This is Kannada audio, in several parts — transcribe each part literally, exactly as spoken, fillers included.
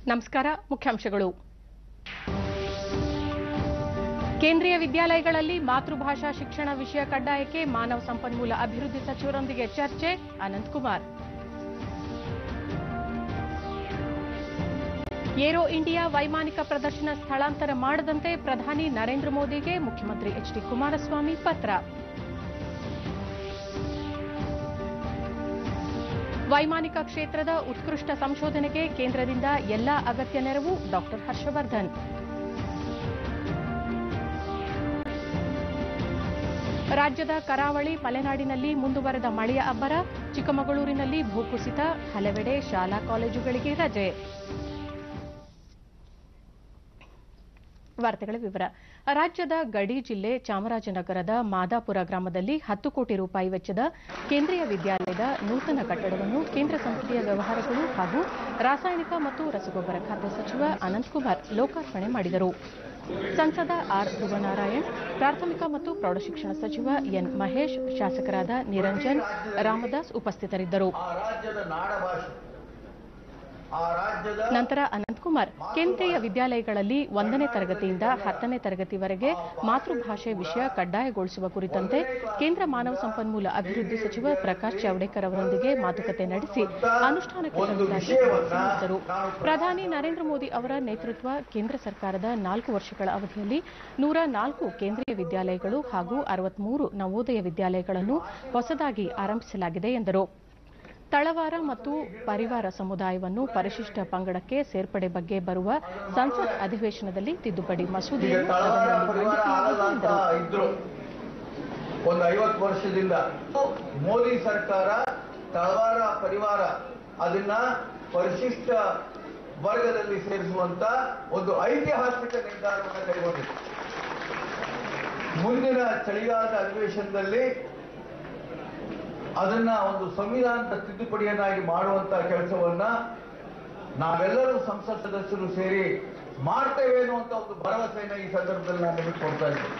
ನಮಸ್ಕಾರ. ಮುಖ್ಯಾಂಶಗಳು. ಕೇಂದ್ರೀಯ ವಿದ್ಯಾಲಯಗಳಲ್ಲಿ ಮಾತೃಭಾಷಾ ಶಿಕ್ಷಣ ವಿಷಯ ಕಡ್ಡಾಯಕ್ಕೆ ಮಾನವ ಸಂಪನ್ಮೂಲ ಅಭಿವೃದ್ಧಿ ಸಚಿವರೊಂದಿಗೆ ಚರ್ಚೆ. ಅನಂತಕುಮಾರ್. ಏರೋ ಇಂಡಿಯಾ ವೈಮಾನಿಕ ಪ್ರದರ್ಶನ ಸ್ಥಳಾಂತರ ಮಾಡದಂತೆ ಪ್ರಧಾನಿ ನರೇಂದ್ರ ಮೋದಿಗೆ ಮುಖ್ಯಮಂತ್ರಿ ಎಚ್ ಡಿ ಕುಮಾರಸ್ವಾಮಿ ಪತ್ರ. ವೈಮಾನಿಕ ಕ್ಷೇತ್ರದ ಉತ್ಕೃಷ್ಟ ಸಂಶೋಧನೆಗೆ ಕೇಂದ್ರದಿಂದ ಎಲ್ಲಾ ಅಗತ್ಯ ನೆರವು. ಡಾ ಹರ್ಷವರ್ಧನ್. ರಾಜ್ಯದ ಕರಾವಳಿ ಮಲೆನಾಡಿನಲ್ಲಿ ಮುಂದುವರೆದ ಮಳೆಯ ಅಬ್ಬರ. ಚಿಕ್ಕಮಗಳೂರಿನಲ್ಲಿ ಭೂಕುಸಿತ. ಹಲವೆಡೆ ಶಾಲಾ ಕಾಲೇಜುಗಳಿಗೆ ರಜೆ. ವಾರ್ತೆಗಳ ವಿವರ. ರಾಜ್ಯದ ಗಡಿ ಜಿಲ್ಲೆ ಚಾಮರಾಜನಗರದ ಮಾದಾಪುರ ಗ್ರಾಮದಲ್ಲಿ ಹತ್ತು ಕೋಟಿ ರೂಪಾಯಿ ವೆಚ್ಚದ ಕೇಂದ್ರೀಯ ವಿದ್ಯಾಲಯದ ನೂತನ ಕಟ್ಟಡವನ್ನು ಕೇಂದ್ರ ಸಂಸದೀಯ ವ್ಯವಹಾರಗಳು ಹಾಗೂ ರಾಸಾಯನಿಕ ಮತ್ತು ರಸಗೊಬ್ಬರ ಖಾತೆ ಸಚಿವ ಅನಂತಕುಮಾರ್ ಲೋಕಾರ್ಪಣೆ ಮಾಡಿದರು. ಸಂಸದ ಆರ್ ಧ್ರುವನಾರಾಯಣ್, ಪ್ರಾಥಮಿಕ ಮತ್ತು ಪ್ರೌಢಶಿಕ್ಷಣ ಸಚಿವ ಎನ್ ಮಹೇಶ್, ಶಾಸಕರಾದ ನಿರಂಜನ್, ರಾಮದಾಸ್ ಉಪಸ್ಥಿತರಿದ್ದರು. ನಂತರ ಅನಂತಕುಮಾರ್ ಕೇಂದ್ರೀಯ ವಿದ್ಯಾಲಯಗಳಲ್ಲಿ ಒಂದನೇ ತರಗತಿಯಿಂದ ಹತ್ತನೇ ತರಗತಿವರೆಗೆ ಮಾತೃಭಾಷೆ ವಿಷಯ ಕಡ್ಡಾಯಗೊಳಿಸುವ ಕುರಿತಂತೆ ಕೇಂದ್ರ ಮಾನವ ಸಂಪನ್ಮೂಲ ಅಭಿವೃದ್ಧಿ ಸಚಿವ ಪ್ರಕಾಶ್ ಜಾವಡೇಕರ್ ಅವರೊಂದಿಗೆ ಮಾತುಕತೆ ನಡೆಸಿ ಅನುಷ್ಠಾನಕ್ಕೆ ತರುವುದಾಗಿ ತಿಳಿಸಿದರು. ಪ್ರಧಾನಿ ನರೇಂದ್ರ ಮೋದಿ ಅವರ ನೇತೃತ್ವ ಕೇಂದ್ರ ಸರ್ಕಾರದ ನಾಲ್ಕು ವರ್ಷಗಳ ಅವಧಿಯಲ್ಲಿ ನೂರ ನಾಲ್ಕು ಕೇಂದ್ರೀಯ ವಿದ್ಯಾಲಯಗಳು ಹಾಗೂ ಅರವತ್ಮೂರು ನವೋದಯ ವಿದ್ಯಾಲಯಗಳನ್ನು ಹೊಸದಾಗಿ ಆರಂಭಿಸಲಾಗಿದೆ ಎಂದರು. ತಳವಾರ ಮತ್ತು ಪರಿವಾರ ಸಮುದಾಯವನ್ನು ಪರಿಶಿಷ್ಟ ಪಂಗಡಕ್ಕೆ ಸೇರ್ಪಡೆ ಬಗ್ಗೆ ಬರುವ ಸಂಸತ್ ಅಧಿವೇಶನದಲ್ಲಿ ತಿದ್ದುಪಡಿ ಮಸೂದೆಯನ್ನು ಒಂದು ಐವತ್ತು ವರ್ಷದಿಂದ ಮೋದಿ ಸರ್ಕಾರ ತಳವಾರ ಪರಿವಾರ ಅದನ್ನ ಪರಿಶಿಷ್ಟ ವರ್ಗದಲ್ಲಿ ಸೇರಿಸುವಂತ ಒಂದು ಐತಿಹಾಸಿಕ ನಿರ್ಧಾರವನ್ನು ಕೈಗೊಂಡಿದೆ. ಮುಂದಿನ ಚಳಿಗಾಲದ ಅಧಿವೇಶನದಲ್ಲಿ ಅದನ್ನ ಒಂದು ಸಂವಿಧಾನದ ತಿದ್ದುಪಡಿಯನ್ನಾಗಿ ಮಾಡುವಂತಹ ಕೆಲಸವನ್ನ ನಾವೆಲ್ಲರೂ ಸಂಸತ್ ಸದಸ್ಯರು ಸೇರಿ ಮಾಡ್ತೇವೆ ಅನ್ನುವಂತ ಒಂದು ಭರವಸೆಯನ್ನು ಈ ಸಂದರ್ಭದಲ್ಲಿ ನಾನು ನಿಮಗೆ ಕೊಡ್ತಾ ಇದ್ದೇನೆ.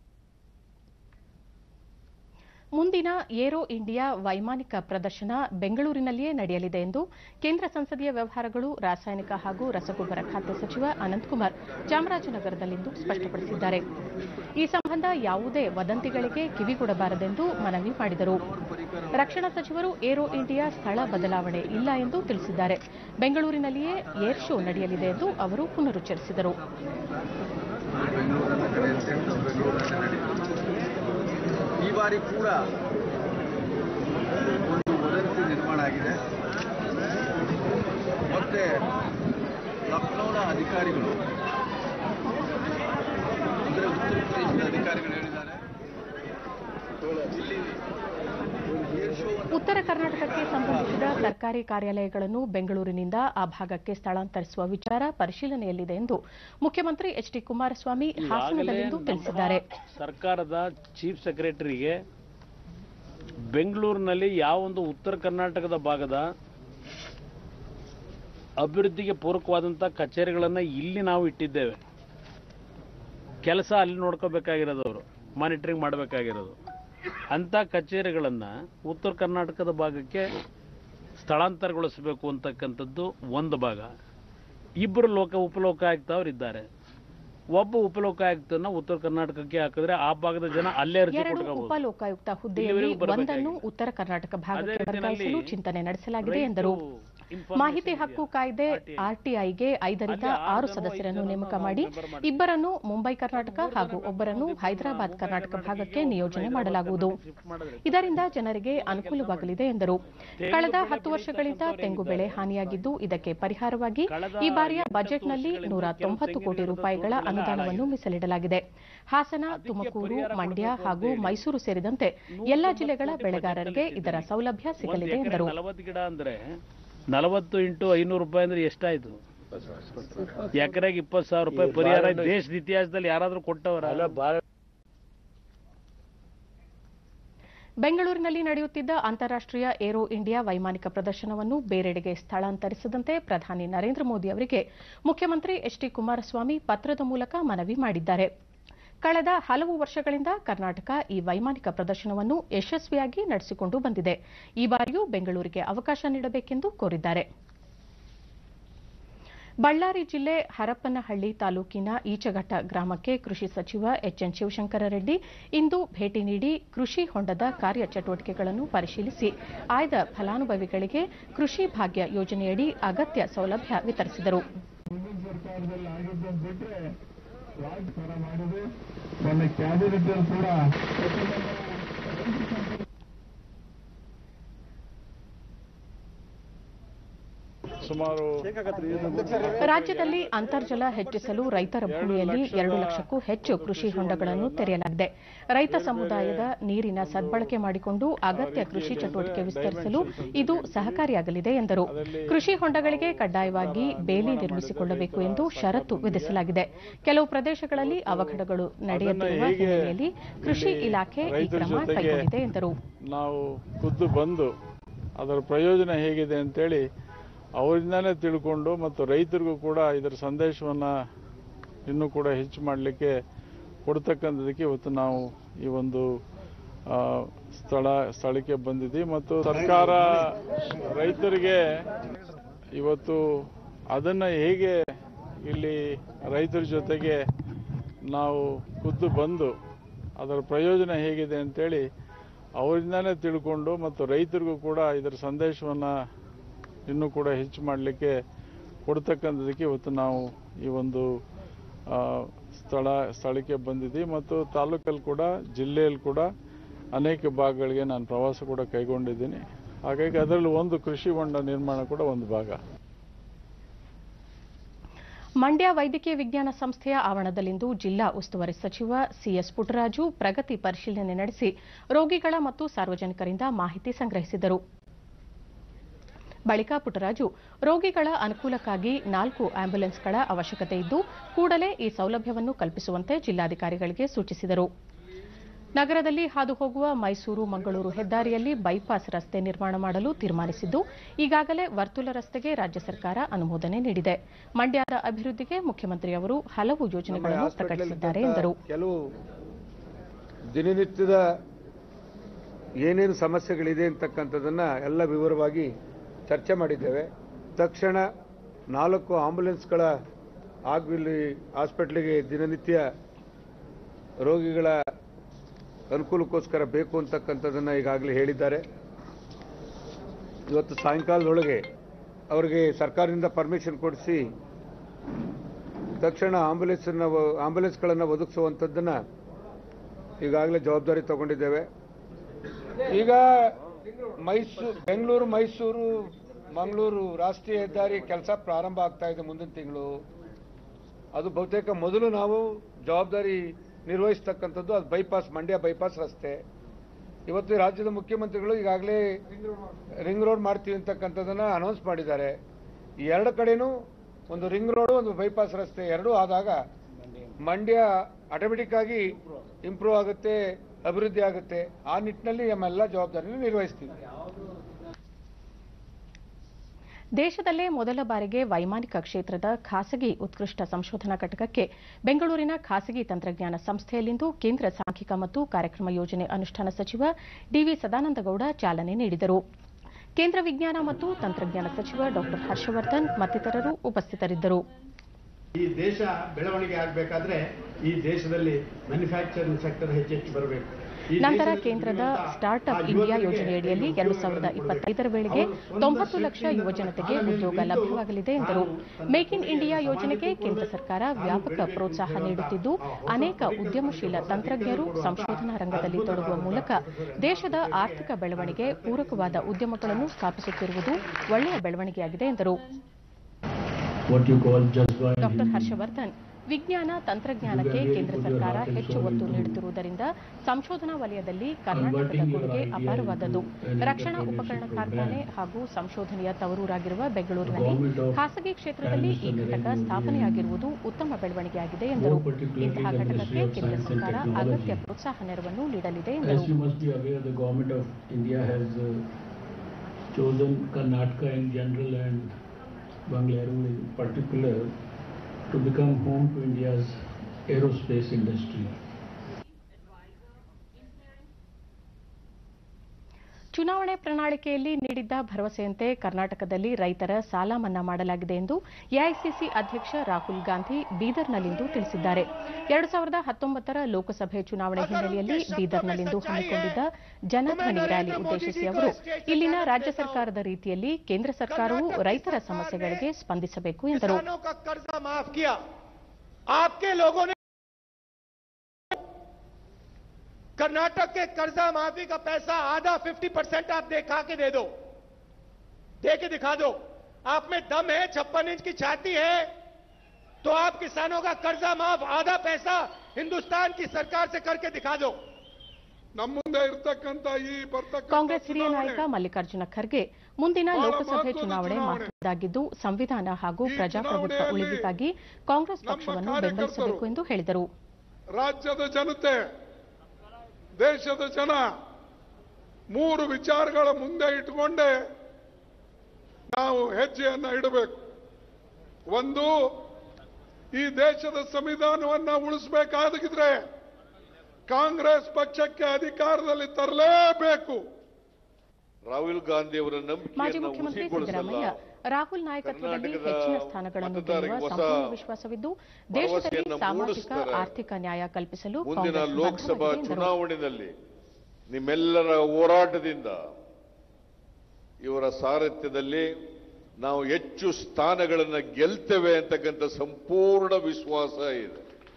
ಮುಂದಿನ ಏರೋ ಇಂಡಿಯಾ ವೈಮಾನಿಕ ಪ್ರದರ್ಶನ ಬೆಂಗಳೂರಿನಲ್ಲಿಯೇ ನಡೆಯಲಿದೆ ಎಂದು ಕೇಂದ್ರ ಸಂಸದೀಯ ವ್ಯವಹಾರಗಳು, ರಾಸಾಯನಿಕ ಹಾಗೂ ರಸಗೊಬ್ಬರ ಖಾತೆ ಸಚಿವ ಅನಂತಕುಮಾರ್ ಚಾಮರಾಜನಗರದಲ್ಲಿಂದು ಸ್ಪಷ್ಟಪಡಿಸಿದ್ದಾರೆ. ಈ ಸಂಬಂಧ ಯಾವುದೇ ವದಂತಿಗಳಿಗೆ ಕಿವಿಗೊಡಬಾರದೆಂದು ಮನವಿ ಮಾಡಿದರು. ರಕ್ಷಣಾ ಸಚಿವರು ಏರೋ ಇಂಡಿಯಾ ಸ್ಥಳ ಬದಲಾವಣೆ ಇಲ್ಲ ಎಂದು ತಿಳಿಸಿದ್ದಾರೆ. ಬೆಂಗಳೂರಿನಲ್ಲಿಯೇ ಏರ್ ಶೋ ನಡೆಯಲಿದೆ ಎಂದು ಅವರು ಪುನರುಚ್ಚರಿಸಿದರು. ಈ ಬಾರಿ ಕೂಡ ಒಂದು ವದಂತಿ ನಿರ್ಮಾಣ ಆಗಿದೆ. ಮತ್ತೆ ಲಕ್ನೋದ ಅಧಿಕಾರಿಗಳು ಅಂದರೆ ಉತ್ತರ ಪ್ರದೇಶದ ಅಧಿಕಾರಿಗಳು ಹೇಳಿದ್ದಾರೆ ಉತ್ತರ ಕರ್ನಾಟಕಕ್ಕೆ ಸಂಬಂಧಿಸಿದ ಸರ್ಕಾರಿ ಕಾರ್ಯಾಲಯಗಳನ್ನು ಬೆಂಗಳೂರಿನಿಂದ ಆ ಭಾಗಕ್ಕೆ ಸ್ಥಳಾಂತರಿಸುವ ವಿಚಾರ ಪರಿಶೀಲನೆಯಲ್ಲಿದೆ ಎಂದು ಮುಖ್ಯಮಂತ್ರಿ ಎಚ್ ಡಿ ಕುಮಾರಸ್ವಾಮಿ ಹಾಸನದಲ್ಲಿಂದು ತಿಳಿಸಿದ್ದಾರೆ. ಸರ್ಕಾರದ ಚೀಫ್ ಸೆಕ್ರೆಟರಿಗೆ ಬೆಂಗಳೂರಿನಲ್ಲಿ ಯಾವೊಂದು ಉತ್ತರ ಕರ್ನಾಟಕದ ಭಾಗದ ಅಭಿವೃದ್ಧಿಗೆ ಪೂರಕವಾದಂತಹ ಕಚೇರಿಗಳನ್ನು ಇಲ್ಲಿ ನಾವು ಇಟ್ಟಿದ್ದೇವೆ. ಕೆಲಸ ಅಲ್ಲಿ ನೋಡ್ಕೋಬೇಕಾಗಿರೋದು, ಅವರು ಮಾನಿಟರಿಂಗ್ ಮಾಡಬೇಕಾಗಿರೋದು. ಅಂಥ ಕಚೇರಿಗಳನ್ನು ಉತ್ತರ ಕರ್ನಾಟಕದ ಭಾಗಕ್ಕೆ ಸ್ಥಳಾಂತರಗೊಳಿಸಬೇಕು ಅಂತಕ್ಕಂಥದ್ದು ಒಂದು ಭಾಗ. ಇಬ್ಬರು ಲೋಕ ಉಪಲೋಕಾಯುಕ್ತವರಿದ್ದಾರೆ. ಒಬ್ಬ ಉಪಲೋಕಾಯುಕ್ತನ ಉತ್ತರ ಕರ್ನಾಟಕಕ್ಕೆ ಹಾಕಿದ್ರೆ ಆ ಭಾಗದ ಜನ ಅಲ್ಲೇ ಅರ್ಜಿ ಕೊಟ್ಟಬಹುದು. ಉಪಲೋಕಾಯುಕ್ತ ಹುದ್ದೆಯಲ್ಲಿ ಒಂದನ್ನು ಉತ್ತರ ಕರ್ನಾಟಕ ಭಾಗಕ್ಕೆ ವರ್ಗಾಯಿಸಲು ಚಿಂತನೆ ನಡೆಸಲಾಗಿದೆ ಎಂದರು. ಮಾಹಿತಿ ಹಕ್ಕು ಕಾಯ್ದೆ ಆರ್ಟಿಐಗೆ ಐದರಿಂದ ಆರು ಸದಸ್ಯರನ್ನು ನೇಮಕ ಮಾಡಿ ಇಬ್ಬರನ್ನು ಮುಂಬೈ ಕರ್ನಾಟಕ ಹಾಗೂ ಒಬ್ಬರನ್ನು ಹೈದರಾಬಾದ್ ಕರ್ನಾಟಕ ಭಾಗಕ್ಕೆ ನಿಯೋಜನೆ ಮಾಡಲಾಗುವುದು. ಇದರಿಂದ ಜನರಿಗೆ ಅನುಕೂಲವಾಗಲಿದೆ ಎಂದರು. ಕಳೆದ ಹತ್ತು ವರ್ಷಗಳಿಂದ ತೆಂಗು ಬೆಳೆ ಹಾನಿಯಾಗಿದ್ದು, ಇದಕ್ಕೆ ಪರಿಹಾರವಾಗಿ ಈ ಬಾರಿಯ ಬಜೆಟ್ನಲ್ಲಿ ನೂರ ತೊಂಬತ್ತು ಕೋಟಿ ರೂಪಾಯಿಗಳ ಅನುದಾನವನ್ನು ಮೀಸಲಿಡಲಾಗಿದೆ. ಹಾಸನ, ತುಮಕೂರು, ಮಂಡ್ಯ ಹಾಗೂ ಮೈಸೂರು ಸೇರಿದಂತೆ ಎಲ್ಲಾ ಜಿಲ್ಲೆಗಳ ಬೆಳೆಗಾರರಿಗೆ ಇದರ ಸೌಲಭ್ಯ ಸಿಗಲಿದೆ ಎಂದರು. ನಲವತ್ತು ಇಂಟು ಐನೂರು ರೂಪಾಯಿ ಅಂದ್ರೆ ಎಷ್ಟಾಯ್ತು? ಎಕರೆಗೆ ಇಪ್ಪತ್ತು ಸಾವಿರ ರೂಪಾಯಿ ಪರಿಹಾರ ದೇಶದ ಇತಿಹಾಸದಲ್ಲಿ ಯಾರಾದ್ರೂ ಕೊಟ್ಟವರ? ಬೆಂಗಳೂರಿನಲ್ಲಿ ನಡೆಯುತ್ತಿದ್ದ ಅಂತಾರಾಷ್ಟೀಯ ಏರೋ ಇಂಡಿಯಾ ವೈಮಾನಿಕ ಪ್ರದರ್ಶನವನ್ನು ಬೇರೆಡೆಗೆ ಸ್ಥಳಾಂತರಿಸದಂತೆ ಪ್ರಧಾನಿ ನರೇಂದ್ರ ಮೋದಿ ಅವರಿಗೆ ಮುಖ್ಯಮಂತ್ರಿ ಎಚ್ ಡಿ ಕುಮಾರಸ್ವಾಮಿ ಪತ್ರದ ಮೂಲಕ ಮನವಿ ಮಾಡಿದ್ದಾರೆ. ಕಳೆದ ಹಲವು ವರ್ಷಗಳಿಂದ ಕರ್ನಾಟಕ ಈ ವೈಮಾನಿಕ ಪ್ರದರ್ಶನವನ್ನು ಯಶಸ್ವಿಯಾಗಿ ನಡೆಸಿಕೊಂಡು ಬಂದಿದೆ. ಈ ಬಾರಿಯೂ ಬೆಂಗಳೂರಿಗೆ ಅವಕಾಶ ನೀಡಬೇಕೆಂದು ಕೋರಿದ್ದಾರೆ. ಬಳ್ಳಾರಿ ಜಿಲ್ಲೆ ಹರಪನಹಳ್ಳಿ ತಾಲೂಕಿನ ಈಚಘಟ್ಟ ಗ್ರಾಮಕ್ಕೆ ಕೃಷಿ ಸಚಿವ ಎಚ್ ಎನ್ ಶಿವಶಂಕರ ರೆಡ್ಡಿ ಇಂದು ಭೇಟಿ ನೀಡಿ ಕೃಷಿ ಹೊಂಡದ ಕಾರ್ಯಚಟುವಟಿಕೆಗಳನ್ನು ಪರಿಶೀಲಿಸಿ ಆಯ್ದ ಫಲಾನುಭವಿಗಳಿಗೆ ಕೃಷಿ ಭಾಗ್ಯ ಯೋಜನೆಯಡಿ ಅಗತ್ಯ ಸೌಲಭ್ಯ ವಿತರಿಸಿದರು. ಸುಮಾರು ರಾಜ್ಯದಲ್ಲಿ ಅಂತರ್ಜಲ ಹೆಚ್ಚಿಸಲು ರೈತರ ಭೂಮಿಯಲ್ಲಿ ಎರಡು ಲಕ್ಷಕ್ಕೂ ಹೆಚ್ಚು ಕೃಷಿ ಹೊಂಡಗಳನ್ನು ತೆರೆಯಲಾಗಿದೆ. ರೈತ ಸಮುದಾಯದ ನೀರಿನ ಸದ್ಬಳಕೆ ಮಾಡಿಕೊಂಡು ಅಗತ್ಯ ಕೃಷಿ ಚಟುವಟಿಕೆ ವಿಸ್ತರಿಸಲು ಇದು ಸಹಕಾರಿಯಾಗಲಿದೆ ಎಂದರು. ಕೃಷಿ ಹೊಂಡಗಳಿಗೆ ಕಡ್ಡಾಯವಾಗಿ ಬೇಲಿ ನಿರ್ಮಿಸಿಕೊಳ್ಳಬೇಕು ಎಂದು ಷರತ್ತು ವಿಧಿಸಲಾಗಿದೆ. ಕೆಲವು ಪ್ರದೇಶಗಳಲ್ಲಿ ಅವಘಡಗಳು ನಡೆಯುತ್ತಿರುವ ಹಿನ್ನೆಲೆಯಲ್ಲಿ ಕೃಷಿ ಇಲಾಖೆ ಈ ಕ್ರಮ ಕೈಗೊಂಡಿದೆ ಎಂದರು. ನಾವು ಖುದ್ದು ಬಂದು ಅದರ ಪ್ರಯೋಜನ ಹೇಗಿದೆ ಅಂತೇಳಿ ಅವರಿಂದಾನೇ ತಿಳ್ಕೊಂಡು ಮತ್ತು ರೈತರಿಗೂ ಕೂಡ ಇದರ ಸಂದೇಶವನ್ನು ಇನ್ನೂ ಕೂಡ ಹೆಚ್ಚು ಮಾಡಲಿಕ್ಕೆ ಕೊಡ್ತಕ್ಕಂಥದಕ್ಕೆ ಇವತ್ತು ನಾವು ಈ ಒಂದು ಸ್ಥಳ ಸ್ಥಳಕ್ಕೆ ಬಂದಿದ್ದೀವಿ. ಮತ್ತು ಸರ್ಕಾರ ರೈತರಿಗೆ ಇವತ್ತು ಅದನ್ನು ಹೇಗೆ ಇಲ್ಲಿ ರೈತರ ಜೊತೆಗೆ ನಾವು ಖುದ್ದು ಬಂದು ಅದರ ಪ್ರಯೋಜನ ಹೇಗಿದೆ ಅಂತೇಳಿ ಅವರಿಂದಾನೇ ತಿಳ್ಕೊಂಡು ಮತ್ತು ರೈತರಿಗೂ ಕೂಡ ಇದರ ಸಂದೇಶವನ್ನು ಇನ್ನೂ ಕೂಡ ಹೆಚ್ಚು ಮಾಡಲಿಕ್ಕೆ ಕೊಡ್ತಕ್ಕಂಥದಕ್ಕೆ ಇವತ್ತು ನಾವು ಈ ಒಂದು ಸ್ಥಳ ಸ್ಥಳಕ್ಕೆ ಬಂದಿದ್ದೀವಿ. ಮತ್ತು ತಾಲೂಕಲ್ಲಿ ಕೂಡ ಜಿಲ್ಲೆಯಲ್ಲಿ ಕೂಡ ಅನೇಕ ಭಾಗಗಳಿಗೆ ನಾನು ಪ್ರವಾಸ ಕೂಡ ಕೈಗೊಂಡಿದ್ದೀನಿ. ಹಾಗಾಗಿ ಅದರಲ್ಲಿ ಒಂದು ಕೃಷಿ ಹೊಂಡ ನಿರ್ಮಾಣ ಕೂಡ ಒಂದು ಭಾಗ. ಮಂಡ್ಯ ವೈದ್ಯಕೀಯ ವಿಜ್ಞಾನ ಸಂಸ್ಥೆಯ ಆವರಣದಲ್ಲಿಂದು ಜಿಲ್ಲಾ ಉಸ್ತುವಾರಿ ಸಚಿವ ಸಿಎಸ್ ಪುಟ್ಟರಾಜು ಪ್ರಗತಿ ಪರಿಶೀಲನೆ ನಡೆಸಿ ರೋಗಿಗಳ ಮತ್ತು ಸಾರ್ವಜನಿಕರಿಂದ ಮಾಹಿತಿ ಸಂಗ್ರಹಿಸಿದರು. ಬಳಿಕ ಪುಟ್ಟರಾಜು ರೋಗಿಗಳ ಅನುಕೂಲಕ್ಕಾಗಿ ನಾಲ್ಕು ಆಂಬ್ಯುಲೆನ್ಸ್ಗಳ ಅವಶ್ಯಕತೆ ಇದ್ದು ಕೂಡಲೇ ಈ ಸೌಲಭ್ಯವನ್ನು ಕಲ್ಪಿಸುವಂತೆ ಜಿಲ್ಲಾಧಿಕಾರಿಗಳಿಗೆ ಸೂಚಿಸಿದರು. ನಗರದಲ್ಲಿ ಹಾದು ಹೋಗುವ ಮೈಸೂರು ಮಂಗಳೂರು ಹೆದ್ದಾರಿಯಲ್ಲಿ ಬೈಪಾಸ್ ರಸ್ತೆ ನಿರ್ಮಾಣ ಮಾಡಲು ತೀರ್ಮಾನಿಸಿದ್ದು ಈಗಾಗಲೇ ವರ್ತುಲ ರಸ್ತೆಗೆ ರಾಜ್ಯ ಸರ್ಕಾರ ಅನುಮೋದನೆ ನೀಡಿದೆ. ಮಂಡ್ಯದ ಅಭಿವೃದ್ಧಿಗೆ ಮುಖ್ಯಮಂತ್ರಿ ಅವರು ಹಲವು ಯೋಜನೆಗಳನ್ನು ಪ್ರಕಟಿಸಿದ್ದಾರೆ ಎಂದರು. ಕೆಲವು ದಿನನಿತ್ಯದ ಏನೇನು ಸಮಸ್ಯೆಗಳಿದೆ ಅಂತಕ್ಕಂಥದ್ದನ್ನ ಎಲ್ಲ ವಿವರವಾಗಿ ಚರ್ಚೆ ಮಾಡಿದ್ದೇವೆ. ತಕ್ಷಣ ನಾಲ್ಕು ಆಂಬ್ಯುಲೆನ್ಸ್ಗಳ ಆಗಲಿ ಹಾಸ್ಪಿಟ್ಲಿಗೆ ದಿನನಿತ್ಯ ರೋಗಿಗಳ ಅನುಕೂಲಕ್ಕೋಸ್ಕರ ಬೇಕು ಅಂತಕ್ಕಂಥದ್ದನ್ನು ಈಗಾಗಲೇ ಹೇಳಿದ್ದಾರೆ. ಇವತ್ತು ಸಾಯಂಕಾಲದೊಳಗೆ ಅವರಿಗೆ ಸರ್ಕಾರದಿಂದ ಪರ್ಮಿಷನ್ ಕೊಡಿಸಿ ತಕ್ಷಣ ಆಂಬ್ಯುಲೆನ್ಸನ್ನು ಆಂಬ್ಯುಲೆನ್ಸ್ಗಳನ್ನು ಒದಗಿಸುವಂಥದ್ದನ್ನು ಈಗಾಗಲೇ ಜವಾಬ್ದಾರಿ ತಗೊಂಡಿದ್ದೇವೆ. ಈಗ ಮೈಸೂರು ಬೆಂಗಳೂರು ಮೈಸೂರು ಮಂಗಳೂರು ರಾಷ್ಟ್ರೀಯ ಹೆದ್ದಾರಿ ಕೆಲಸ ಪ್ರಾರಂಭ ಆಗ್ತಾ ಇದೆ ಮುಂದಿನ ತಿಂಗಳು. ಅದು ಬಹುತೇಕ ಮೊದಲು ನಾವು ಜವಾಬ್ದಾರಿ ನಿರ್ವಹಿಸ್ತಕ್ಕಂಥದ್ದು ಅದು ಬೈಪಾಸ್ ಮಂಡ್ಯ ಬೈಪಾಸ್ ರಸ್ತೆ. ಇವತ್ತು ರಾಜ್ಯದ ಮುಖ್ಯಮಂತ್ರಿಗಳು ಈಗಾಗಲೇ ರಿಂಗ್ ರೋಡ್ ಮಾಡ್ತೀವಿ ಅಂತಕ್ಕಂಥದ್ದನ್ನು ಅನೌನ್ಸ್ ಮಾಡಿದ್ದಾರೆ. ಈ ಎರಡು ಕಡೆನೂ ಒಂದು ರಿಂಗ್ ರೋಡು ಒಂದು ಬೈಪಾಸ್ ರಸ್ತೆ ಎರಡೂ ಆದಾಗ ಮಂಡ್ಯ ಆಟೋಮೆಟಿಕ್ ಆಗಿ ಇಂಪ್ರೂವ್ ಆಗುತ್ತೆ, ಅಭಿವೃದ್ಧಿ ಆಗುತ್ತೆ. ಆ ನಿಟ್ಟಿನಲ್ಲಿ ನಮ್ಮೆಲ್ಲ ಜವಾಬ್ದಾರಿಯನ್ನು ನಿರ್ವಹಿಸ್ತೀವಿ. ದೇಶದಲ್ಲೇ ಮೊದಲ ಬಾರಿಗೆ ವೈಮಾನಿಕ ಕ್ಷೇತ್ರದ ಖಾಸಗಿ ಉತ್ಕೃಷ್ಟ ಸಂಶೋಧನಾ ಘಟಕಕ್ಕೆ ಬೆಂಗಳೂರಿನ ಖಾಸಗಿ ತಂತ್ರಜ್ಞಾನ ಸಂಸ್ಥೆಯಲ್ಲಿಂದು ಕೇಂದ್ರ ಸಾಂಖ್ಯಿಕ ಮತ್ತು ಕಾರ್ಯಕ್ರಮ ಯೋಜನೆ ಅನುಷ್ಠಾನ ಸಚಿವ ಡಿವಿ ಸದಾನಂದಗೌಡ ಚಾಲನೆ ನೀಡಿದರು. ಕೇಂದ್ರ ವಿಜ್ಞಾನ ಮತ್ತು ತಂತ್ರಜ್ಞಾನ ಸಚಿವ ಡಾ ಹರ್ಷವರ್ಧನ್ ಮತ್ತಿತರರು ಉಪಸ್ಥಿತರಿದ್ದರು. ಈ ದೇಶ ಬೆಳವಣಿಗೆ ಆಗಬೇಕಾದ್ರೆ ಈ ದೇಶದಲ್ಲಿ ಮ್ಯಾನುಫ್ಯಾಕ್ಚರಿಂಗ್ ಸೆಕ್ಟರ್ ಹೆಚ್ಚೆಚ್ಚು ಬರಬೇಕು. ನಂತರ ಕೇಂದ್ರದ ಸ್ಟಾರ್ಟ್ ಅಪ್ ಇಂಡಿಯಾ ಯೋಜನೆಯಡಿಯಲ್ಲಿ ಎರಡು ಸಾವಿರದ ಇಪ್ಪತ್ತೈದರ ವೇಳೆಗೆ ತೊಂಬತ್ತು ಲಕ್ಷ ಯುವಜನತೆಗೆ ಉದ್ಯೋಗ ಲಭ್ಯವಾಗಲಿದೆ ಎಂದರು. ಮೇಕ್ ಇನ್ ಇಂಡಿಯಾ ಯೋಜನೆಗೆ ಕೇಂದ್ರ ಸರ್ಕಾರ ವ್ಯಾಪಕ ಪ್ರೋತ್ಸಾಹ ನೀಡುತ್ತಿದ್ದು ಅನೇಕ ಉದ್ಯಮಶೀಲ ತಂತ್ರಜ್ಞರು ಸಂಶೋಧನಾ ರಂಗದಲ್ಲಿ ತೊಡಗುವ ಮೂಲಕ ದೇಶದ ಆರ್ಥಿಕ ಬೆಳವಣಿಗೆ ಪೂರಕವಾದ ಉದ್ಯಮಗಳನ್ನು ಸ್ಥಾಪಿಸುತ್ತಿರುವುದು ಒಳ್ಳೆಯ ಬೆಳವಣಿಗೆಯಾಗಿದೆ ಎಂದರು. ಡಾ ಹರ್ಷವರ್ಧನ್ ವಿಜ್ಞಾನ ತಂತ್ರಜ್ಞಾನಕ್ಕೆ ಕೇಂದ್ರ ಸರ್ಕಾರ ಹೆಚ್ಚು ಒತ್ತು ನೀಡುತ್ತಿರುವುದರಿಂದ ಸಂಶೋಧನಾ ವಲಯದಲ್ಲಿ ಕರ್ನಾಟಕದ ಕೊಡುಗೆ ಅಪಾರವಾದದ್ದು. ರಕ್ಷಣಾ ಉಪಕರಣ ಕಾರ್ಖಾನೆ ಹಾಗೂ ಸಂಶೋಧನೆಯ ತವರೂರಾಗಿರುವ ಬೆಂಗಳೂರಿನಲ್ಲಿ ಖಾಸಗಿ ಕ್ಷೇತ್ರದಲ್ಲಿ ಈ ಘಟಕ ಸ್ಥಾಪನೆಯಾಗಿರುವುದು ಉತ್ತಮ ಬೆಳವಣಿಗೆಯಾಗಿದೆ ಎಂದರು. ಇಂತಹ ಘಟಕಕ್ಕೆ ಕೇಂದ್ರ ಸರ್ಕಾರ ಅಗತ್ಯ ಪ್ರೋತ್ಸಾಹ ನೆರವನ್ನು ನೀಡಲಿದೆ ಎಂದರು. to become home to India's aerospace industry. ಚುನಾವಣೆ ಪ್ರಣಾಳಿಕೆಯಲ್ಲಿ ನೀಡಿದ್ದ ಭರವಸೆಯಂತೆ ಕರ್ನಾಟಕದಲ್ಲಿ ರೈತರ ಸಾಲ ಮನ್ನಾ ಮಾಡಲಾಗಿದೆ ಎಂದು ಎಐಸಿಸಿ ಅಧ್ಯಕ್ಷ ರಾಹುಲ್ ಗಾಂಧಿ ಬೀದರ್ನಲ್ಲಿಂದು ತಿಳಿಸಿದ್ದಾರೆ. ಎರಡು ಸಾವಿರದ ಹತ್ತೊಂಬತ್ತರ ಲೋಕಸಭೆ ಚುನಾವಣೆ ಹಿನ್ನೆಲೆಯಲ್ಲಿ ಬೀದರ್ನಲ್ಲಿಂದು ಹಮ್ಮಿಕೊಂಡಿದ್ದ ಜನಧ್ವನಿ ರ್ಯಾಲಿ ಉದ್ದೇಶಿಸಿ ಅವರು ಇಲ್ಲಿನ ರಾಜ್ಯ ಸರ್ಕಾರದ ರೀತಿಯಲ್ಲಿ ಕೇಂದ್ರ ಸರ್ಕಾರವು ರೈತರ ಸಮಸ್ಯೆಗಳಿಗೆ ಸ್ಪಂದಿಸಬೇಕು ಎಂದರು. कर्नाटक के कर्जा माफी का पैसा आधा फिफ्टी परसेंट आप देखा के दे दो, दे के दिखा दो. आप में दम है, छप्पन इंच की छाती है, तो आप किसानों का कर्जा माफ आधा पैसा हिंदुस्तान की सरकार से करके दिखा दो. ಕಾಂಗ್ರೆಸ್ ಹಿರಿಯ ನಾಯಕ ಮಲ್ಲಿಕಾರ್ಜುನ ಖರ್ಗೆ ಮುಂದಿನ ಲೋಕಸಭೆ ಚುನಾವಣೆ ಮಹತ್ವದ್ದಾಗಿದ್ದು ಸಂವಿಧಾನ ಹಾಗೂ ಪ್ರಜಾಪ್ರಭುತ್ವ ಉಳಿವಿಗಾಗಿ ಕಾಂಗ್ರೆಸ್ ಪಕ್ಷವನ್ನು ಬೆಂಬಲಿಸಬೇಕು ಎಂದು ಹೇಳಿದರು. ರಾಜ್ಯದ ಜನತೆ, ದೇಶದ ಜನ ಮೂರು ವಿಚಾರಗಳ ಮುಂದೆ ಇಟ್ಟುಕೊಂಡೇ ನಾವು ಹೆಜ್ಜೆಯನ್ನ ಇಡಬೇಕು. ಒಂದು, ಈ ದೇಶದ ಸಂವಿಧಾನವನ್ನ ಉಳಿಸಬೇಕಾಗಿದ್ರೆ ಕಾಂಗ್ರೆಸ್ ಪಕ್ಷಕ್ಕೆ ಅಧಿಕಾರದಲ್ಲಿ ತರಲೇಬೇಕು. ರಾಹುಲ್ ಗಾಂಧಿ ಅವರ ಮಾಜಿ ಮುಖ್ಯಮಂತ್ರಿ ಸಿದ್ದರಾಮಯ್ಯ ರಾಹುಲ್ ನಾಯಕತ್ವದಲ್ಲಿ ಹೆಚ್ಚಿನ ಸ್ಥಾನಗಳನ್ನು ಗೆಲ್ಲುವ ಸಂಪೂರ್ಣ ವಿಶ್ವಾಸವಿದ್ದು ದೇಶದಲ್ಲಿ ಸಾಮಾಜಿಕ ಆರ್ಥಿಕ ನ್ಯಾಯ ಕಲ್ಪಿಸಲು ಮುಂದಿನ ಲೋಕಸಭಾ ಚುನಾವಣೆಯಲ್ಲಿ ನಿಮ್ಮೆಲ್ಲರ ಹೋರಾಟದಿಂದ ಇವರ ಸಾರಥ್ಯದಲ್ಲಿ ನಾವು ಹೆಚ್ಚು ಸ್ಥಾನಗಳನ್ನು ಗೆಲ್ತೇವೆ ಅಂತಕ್ಕಂಥ ಸಂಪೂರ್ಣ ವಿಶ್ವಾಸ ಇದೆ.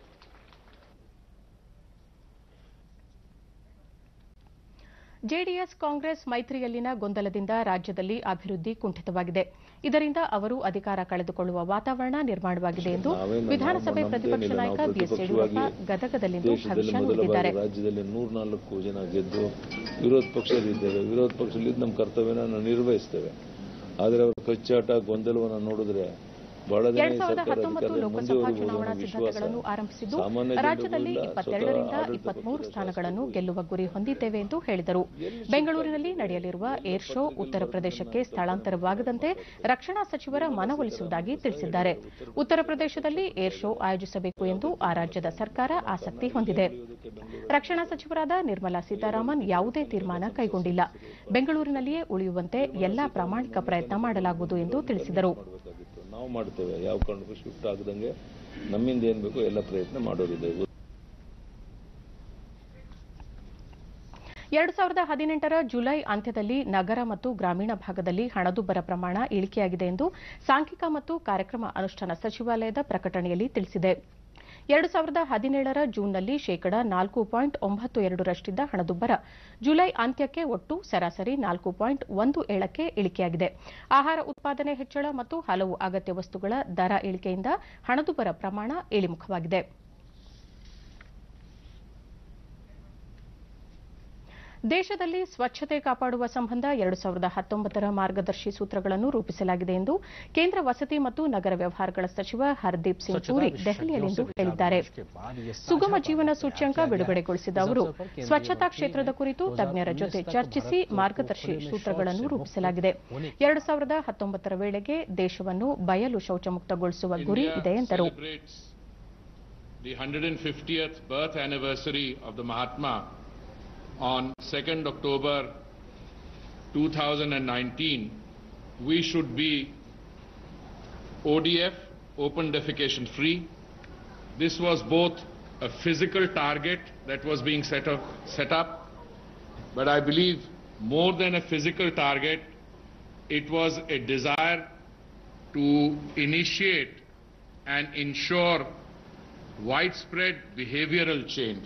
ಜೆಡಿಎಸ್ ಕಾಂಗ್ರೆಸ್ ಮೈತ್ರಿಯಲ್ಲಿನ ಗೊಂದಲದಿಂದ ರಾಜ್ಯದಲ್ಲಿ ಅಭಿವೃದ್ಧಿ ಕುಂಠಿತವಾಗಿದೆ. ಇದರಿಂದ ಅವರು ಅಧಿಕಾರ ಕಳೆದುಕೊಳ್ಳುವ ವಾತಾವರಣ ನಿರ್ಮಾಣವಾಗಿದೆ ಎಂದು ವಿಧಾನಸಭೆ ಪ್ರತಿಪಕ್ಷ ನಾಯಕ ಬಿಎಸ್ ಯಡಿಯೂರಪ್ಪ ಗದಗದಲ್ಲಿಂದು ಭವಿಷ್ಯ ನುಡಿದಿದ್ದಾರೆ. ರಾಜ್ಯದಲ್ಲಿ ನೂರ್ನಾಲ್ಕು ಜನ ಗೆದ್ದು ವಿರೋಧ ಪಕ್ಷದಲ್ಲಿದ್ದೇವೆ, ವಿರೋಧ ಪಕ್ಷದಲ್ಲಿ ನಮ್ಮ ಕರ್ತವ್ಯನ ನಾವು ನಿರ್ವಹಿಸ್ತೇವೆ. ಆದರೆ ಅವರ ಕಚ್ಚಾಟ ಗೊಂದಲವನ್ನು ನೋಡಿದ್ರೆ ಎರಡ್ ಸಾವಿರದ ಹತ್ತೊಂಬತ್ತು ಲೋಕಸಭಾ ಚುನಾವಣಾ ಸಿದ್ಧತೆಗಳನ್ನು ಆರಂಭಿಸಿದ್ದು ರಾಜ್ಯದಲ್ಲಿ ಇಪ್ಪತ್ತೆರಡರಿಂದ ಇಪ್ಪತ್ಮೂರು ಸ್ಥಾನಗಳನ್ನು ಗೆಲ್ಲುವ ಗುರಿ ಹೊಂದಿದ್ದೇವೆ ಎಂದು ಹೇಳಿದರು. ಬೆಂಗಳೂರಿನಲ್ಲಿ ನಡೆಯಲಿರುವ ಏರ್ ಶೋ ಉತ್ತರ ಪ್ರದೇಶಕ್ಕೆ ಸ್ಥಳಾಂತರವಾಗದಂತೆ ರಕ್ಷಣಾ ಸಚಿವರ ಮನವೊಲಿಸುವುದಾಗಿ ತಿಳಿಸಿದ್ದಾರೆ. ಉತ್ತರ ಪ್ರದೇಶದಲ್ಲಿ ಏರ್ ಶೋ ಆಯೋಜಿಸಬೇಕು ಎಂದು ಆ ರಾಜ್ಯದ ಸರ್ಕಾರ ಆಸಕ್ತಿ ಹೊಂದಿದೆ. ರಕ್ಷಣಾ ಸಚಿವರಾದ ನಿರ್ಮಲಾ ಸೀತಾರಾಮನ್ ಯಾವುದೇ ತೀರ್ಮಾನ ಕೈಗೊಂಡಿಲ್ಲ. ಬೆಂಗಳೂರಿನಲ್ಲಿಯೇ ಉಳಿಯುವಂತೆ ಎಲ್ಲಾ ಪ್ರಾಮಾಣಿಕ ಪ್ರಯತ್ನ ಮಾಡಲಾಗುವುದು ಎಂದು ತಿಳಿಸಿದರು. ನಾವು ಮಾಡ್ತೇವೆ, ಯಾವ ಕಾರಣಕ್ಕೂ ಶಿಫ್ಟ್ ಆಗದಂಗೆ ನಮ್ಮಿಂದ ಏನ್ ಬೇಕೋ ಎಲ್ಲ ಪ್ರಯತ್ನ ಮಾಡೋರಿದ್ದೇವೆ. ಎರಡು ಸಾವಿರದ ಹದಿನೆಂಟರ ಜುಲೈ ಅಂತ್ಯದಲ್ಲಿ ನಗರ ಮತ್ತು ಗ್ರಾಮೀಣ ಭಾಗದಲ್ಲಿ ಹಣದುಬ್ಬರ ಪ್ರಮಾಣ ಇಳಿಕೆಯಾಗಿದೆ ಎಂದು ಸಾಂಖ್ಯಿಕ ಮತ್ತು ಕಾರ್ಯಕ್ರಮ ಅನುಷ್ಠಾನ ಸಚಿವಾಲಯದ ಪ್ರಕಟಣೆಯಲ್ಲಿ ತಿಳಿಸಿದೆ. ಎರಡು ಸಾವಿರದ ಹದಿನೇಳರ ಜೂನ್ನಲ್ಲಿ ಶೇಕಡಾ ನಾಲ್ಕು ಪಾಯಿಂಟ್ ಒಂಬತ್ತು ಎರಡರಷ್ಟಿದ್ದ ಹಣದುಬ್ಬರ ಜುಲೈ ಅಂತ್ಯಕ್ಕೆ ಒಟ್ಟು ಸರಾಸರಿ ನಾಲ್ಕು ಪಾಯಿಂಟ್ ಒಂದು ಏಳಕ್ಕೆ ಇಳಿಕೆಯಾಗಿದೆ. ಆಹಾರ ಉತ್ಪಾದನೆ ಹೆಚ್ಚಳ ಮತ್ತು ಹಲವು ಅಗತ್ಯ ವಸ್ತುಗಳ ದರ ಇಳಿಕೆಯಿಂದ ಹಣದುಬ್ಬರ ಪ್ರಮಾಣ ಇಳಿಮುಖವಾಗಿದೆ. ದೇಶದಲ್ಲಿ ಸ್ವಚ್ಛತೆ ಕಾಪಾಡುವ ಸಂಬಂಧ ಎರಡು ಸಾವಿರದ ಹತ್ತೊಂಬತ್ತರ ಮಾರ್ಗದರ್ಶಿ ಸೂತ್ರಗಳನ್ನು ರೂಪಿಸಲಾಗಿದೆ ಎಂದು ಕೇಂದ್ರ ವಸತಿ ಮತ್ತು ನಗರ ವ್ಯವಹಾರಗಳ ಸಚಿವ ಹರ್ದೀಪ್ ಸಿಂಗ್ ಪುರಿ ದೆಹಲಿಯಲ್ಲಿಂದು ಹೇಳಿದ್ದಾರೆ. ಸುಗಮ ಜೀವನ ಸೂಚ್ಯಂಕ ಬಿಡುಗಡೆಗೊಳಿಸಿದ ಅವರು ಸ್ವಚ್ಛತಾ ಕ್ಷೇತ್ರದ ಕುರಿತು ತಜ್ಞರ ಜೊತೆ ಚರ್ಚಿಸಿ ಮಾರ್ಗದರ್ಶಿ ಸೂತ್ರಗಳನ್ನು ರೂಪಿಸಲಾಗಿದೆ. ಎರಡು ಸಾವಿರದ ಹತ್ತೊಂಬತ್ತರ ವೇಳೆಗೆ ದೇಶವನ್ನು ಬಯಲು ಶೌಚಮುಕ್ತಗೊಳಿಸುವ ಗುರಿ ಇದೆ ಎಂದರು. On second October two thousand nineteen, we should be O D F, open defecation free. This was both a physical target that was being set up, set up, but I believe more than a physical target, it was a desire to initiate and ensure widespread behavioral change.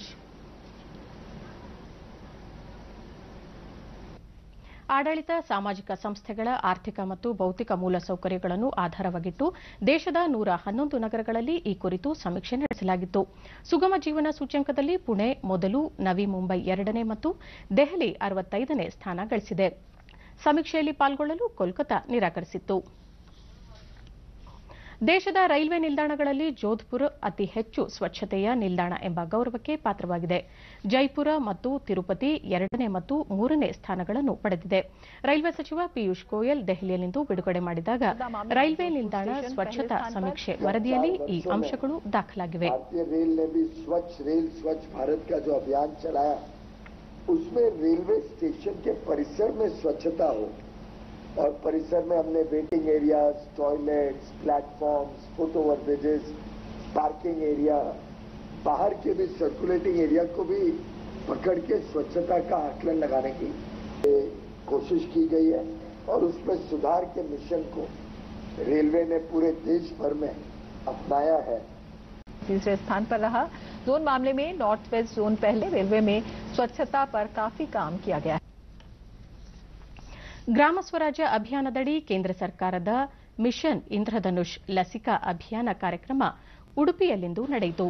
ಆಡಳಿತ, ಸಾಮಾಜಿಕ ಸಂಸ್ಥೆಗಳ ಆರ್ಥಿಕ ಮತ್ತು ಭೌತಿಕ ಮೂಲಸೌಕರ್ಯಗಳನ್ನು ಆಧಾರವಾಗಿಟ್ಟು ದೇಶದ ನೂರ ಹನ್ನೊಂದು ನಗರಗಳಲ್ಲಿ ಈ ಕುರಿತು ಸಮೀಕ್ಷೆ ನಡೆಸಲಾಗಿತ್ತು. ಸುಗಮ ಜೀವನ ಸೂಚ್ಯಂಕದಲ್ಲಿ ಪುಣೆ ಮೊದಲು, ನವಿ ಮುಂಬೈ ಎರಡನೇ ಮತ್ತು ದೆಹಲಿ ಅರವತ್ತೈದನೇ ಸ್ಥಾನ ಗಳಿಸಿದೆ. ಸಮೀಕ್ಷೆಯಲ್ಲಿ ಪಾಲ್ಗೊಳ್ಳಲು ಕೋಲ್ಕತಾ ನಿರಾಕರಿಸಿತ್ತು. ದೇಶದ ರೈಲ್ವೆ ನಿಲ್ದಾಣಗಳಲ್ಲಿ ಜೋಧ್ಪುರ್ ಅತಿ ಹೆಚ್ಚು ಸ್ವಚ್ಛತೆಯ ನಿಲ್ದಾಣ ಎಂಬ ಗೌರವಕ್ಕೆ ಪಾತ್ರವಾಗಿದೆ. ಜೈಪುರ ಮತ್ತು ತಿರುಪತಿ ಎರಡನೇ ಮತ್ತು ಮೂರನೇ ಸ್ಥಾನಗಳನ್ನು ಪಡೆದಿದೆ. ರೈಲ್ವೆ ಸಚಿವ ಪಿಯೂಷ್ ಗೋಯಲ್ ದೆಹಲಿಯಲ್ಲಿಂದು ಬಿಡುಗಡೆ ಮಾಡಿದಾಗ ರೈಲ್ವೆ ನಿಲ್ದಾಣ ಸ್ವಚ್ಛತಾ ಸಮೀಕ್ಷೆ ವರದಿಯಲ್ಲಿ ಈ ಅಂಶಗಳು ದಾಖಲಾಗಿವೆ. उसमें रेलवे स्टेशन के परिसर में स्वच्छता हो और परिसर में हमने waiting areas, toilets, platforms, foot over bridges, parking area, बाहर के भी सर्कुलेटिंग एरिया को भी पकड़ के स्वच्छता का आकलन लगाने की कोशिश की गई है और उसमें सुधार के मिशन को रेलवे ने पूरे देश भर में अपनाया है। तीसरे स्थान पर रहा। जोन मामले में नॉर्थ वेस्ट जोन पहले, रेलवे में स्वच्छता पर काफी काम किया गया है। ಗ್ರಾಮ ಸ್ವರಾಜ್ಯ ಅಭಿಯಾನದಡಿ ಕೇಂದ್ರ ಸರ್ಕಾರದ ಮಿಷನ್ ಇಂದ್ರಧನುಷ್ ಲಸಿಕಾ ಅಭಿಯಾನ ಕಾರ್ಯಕ್ರಮ ಉಡುಪಿಯಲ್ಲಿಂದು ನಡೆಯಿತು.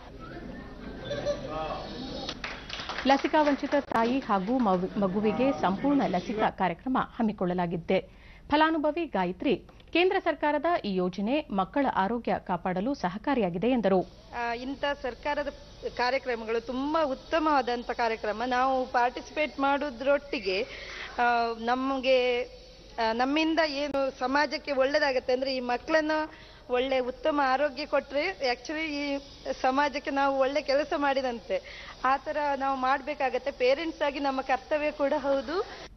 ಲಸಿಕಾ ವಂಚಿತ ತಾಯಿ ಹಾಗೂ ಮಗುವಿಗೆ ಸಂಪೂರ್ಣ ಲಸಿಕಾ ಕಾರ್ಯಕ್ರಮ ಹಮ್ಮಿಕೊಳ್ಳಲಾಗಿದೆ. ಫಲಾನುಭವಿ ಗಾಯತ್ರಿ, ಕೇಂದ್ರ ಸರ್ಕಾರದ ಈ ಯೋಜನೆ ಮಕ್ಕಳ ಆರೋಗ್ಯ ಕಾಪಾಡಲು ಸಹಕಾರಿಯಾಗಿದೆ ಎಂದರು. ಇಂಥ ಸರ್ಕಾರದ ಕಾರ್ಯಕ್ರಮಗಳು ತುಂಬಾ ಉತ್ತಮವಾದಂಥ ಕಾರ್ಯಕ್ರಮ. ನಾವು ಪಾರ್ಟಿಸಿಪೇಟ್ ಮಾಡೋದ್ರೊಟ್ಟಿಗೆ ನಮಗೆ ನಮ್ಮಿಂದ ಏನು ಸಮಾಜಕ್ಕೆ ಒಳ್ಳೇದಾಗತ್ತೆ ಅಂದ್ರೆ ಈ ಮಕ್ಕಳನ್ನ ಒಳ್ಳೆ ಉತ್ತಮ ಆರೋಗ್ಯ ಕೊಟ್ಟರೆ ಆಕ್ಚುಲಿ ಈ ಸಮಾಜಕ್ಕೆ ನಾವು ಒಳ್ಳೆ ಕೆಲಸ ಮಾಡಿದಂತೆ. ಆ ಥರ ನಾವು ಮಾಡಬೇಕಾಗತ್ತೆ. ಪೇರೆಂಟ್ಸ್ ಆಗಿ ನಮ್ಮ ಕರ್ತವ್ಯ ಕೂಡ ಹೌದು.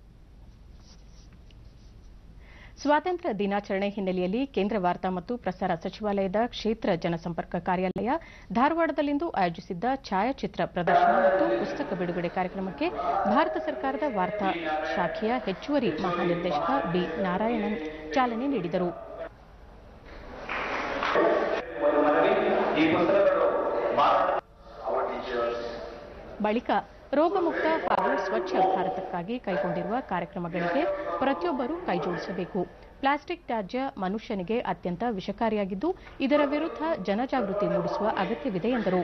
ಸ್ವಾತಂತ್ರ್ಯ ದಿನಾಚರಣೆ ಹಿನ್ನೆಲೆಯಲ್ಲಿ ಕೇಂದ್ರ ವಾರ್ತಾ ಮತ್ತು ಪ್ರಸಾರ ಸಚಿವಾಲಯದ ಕ್ಷೇತ್ರ ಜನಸಂಪರ್ಕ ಕಾರ್ಯಾಲಯ ಧಾರವಾಡದಲ್ಲಿಂದು ಆಯೋಜಿಸಿದ್ದ ಛಾಯಾಚಿತ್ರ ಪ್ರದರ್ಶನ ಮತ್ತು ಪುಸ್ತಕ ಬಿಡುಗಡೆ ಕಾರ್ಯಕ್ರಮಕ್ಕೆ ಭಾರತ ಸರ್ಕಾರದ ವಾರ್ತಾ ಶಾಖೆಯ ಹೆಚ್ಚುವರಿ ಮಹಾನಿರ್ದೇಶಕ ಬಿ ನಾರಾಯಣನ್ ಚಾಲನೆ ನೀಡಿದರು. ಬಳಿಕ ರೋಗಮುಕ್ತ ಹಾಗೂ ಸ್ವಚ್ಛ ಭಾರತಕ್ಕಾಗಿ ಕೈಗೊಂಡಿರುವ ಕಾರ್ಯಕ್ರಮಗಳಿಗೆ ಪ್ರತಿಯೊಬ್ಬರೂ ಕೈಜೋಡಿಸಬೇಕು. ಪ್ಲಾಸ್ಟಿಕ್ ತ್ಯಾಜ್ಯ ಮನುಷ್ಯನಿಗೆ ಅತ್ಯಂತ ವಿಷಕಾರಿಯಾಗಿದ್ದು, ಇದರ ವಿರುದ್ಧ ಜನಜಾಗೃತಿ ಮೂಡಿಸುವ ಅಗತ್ಯವಿದೆ ಎಂದರು.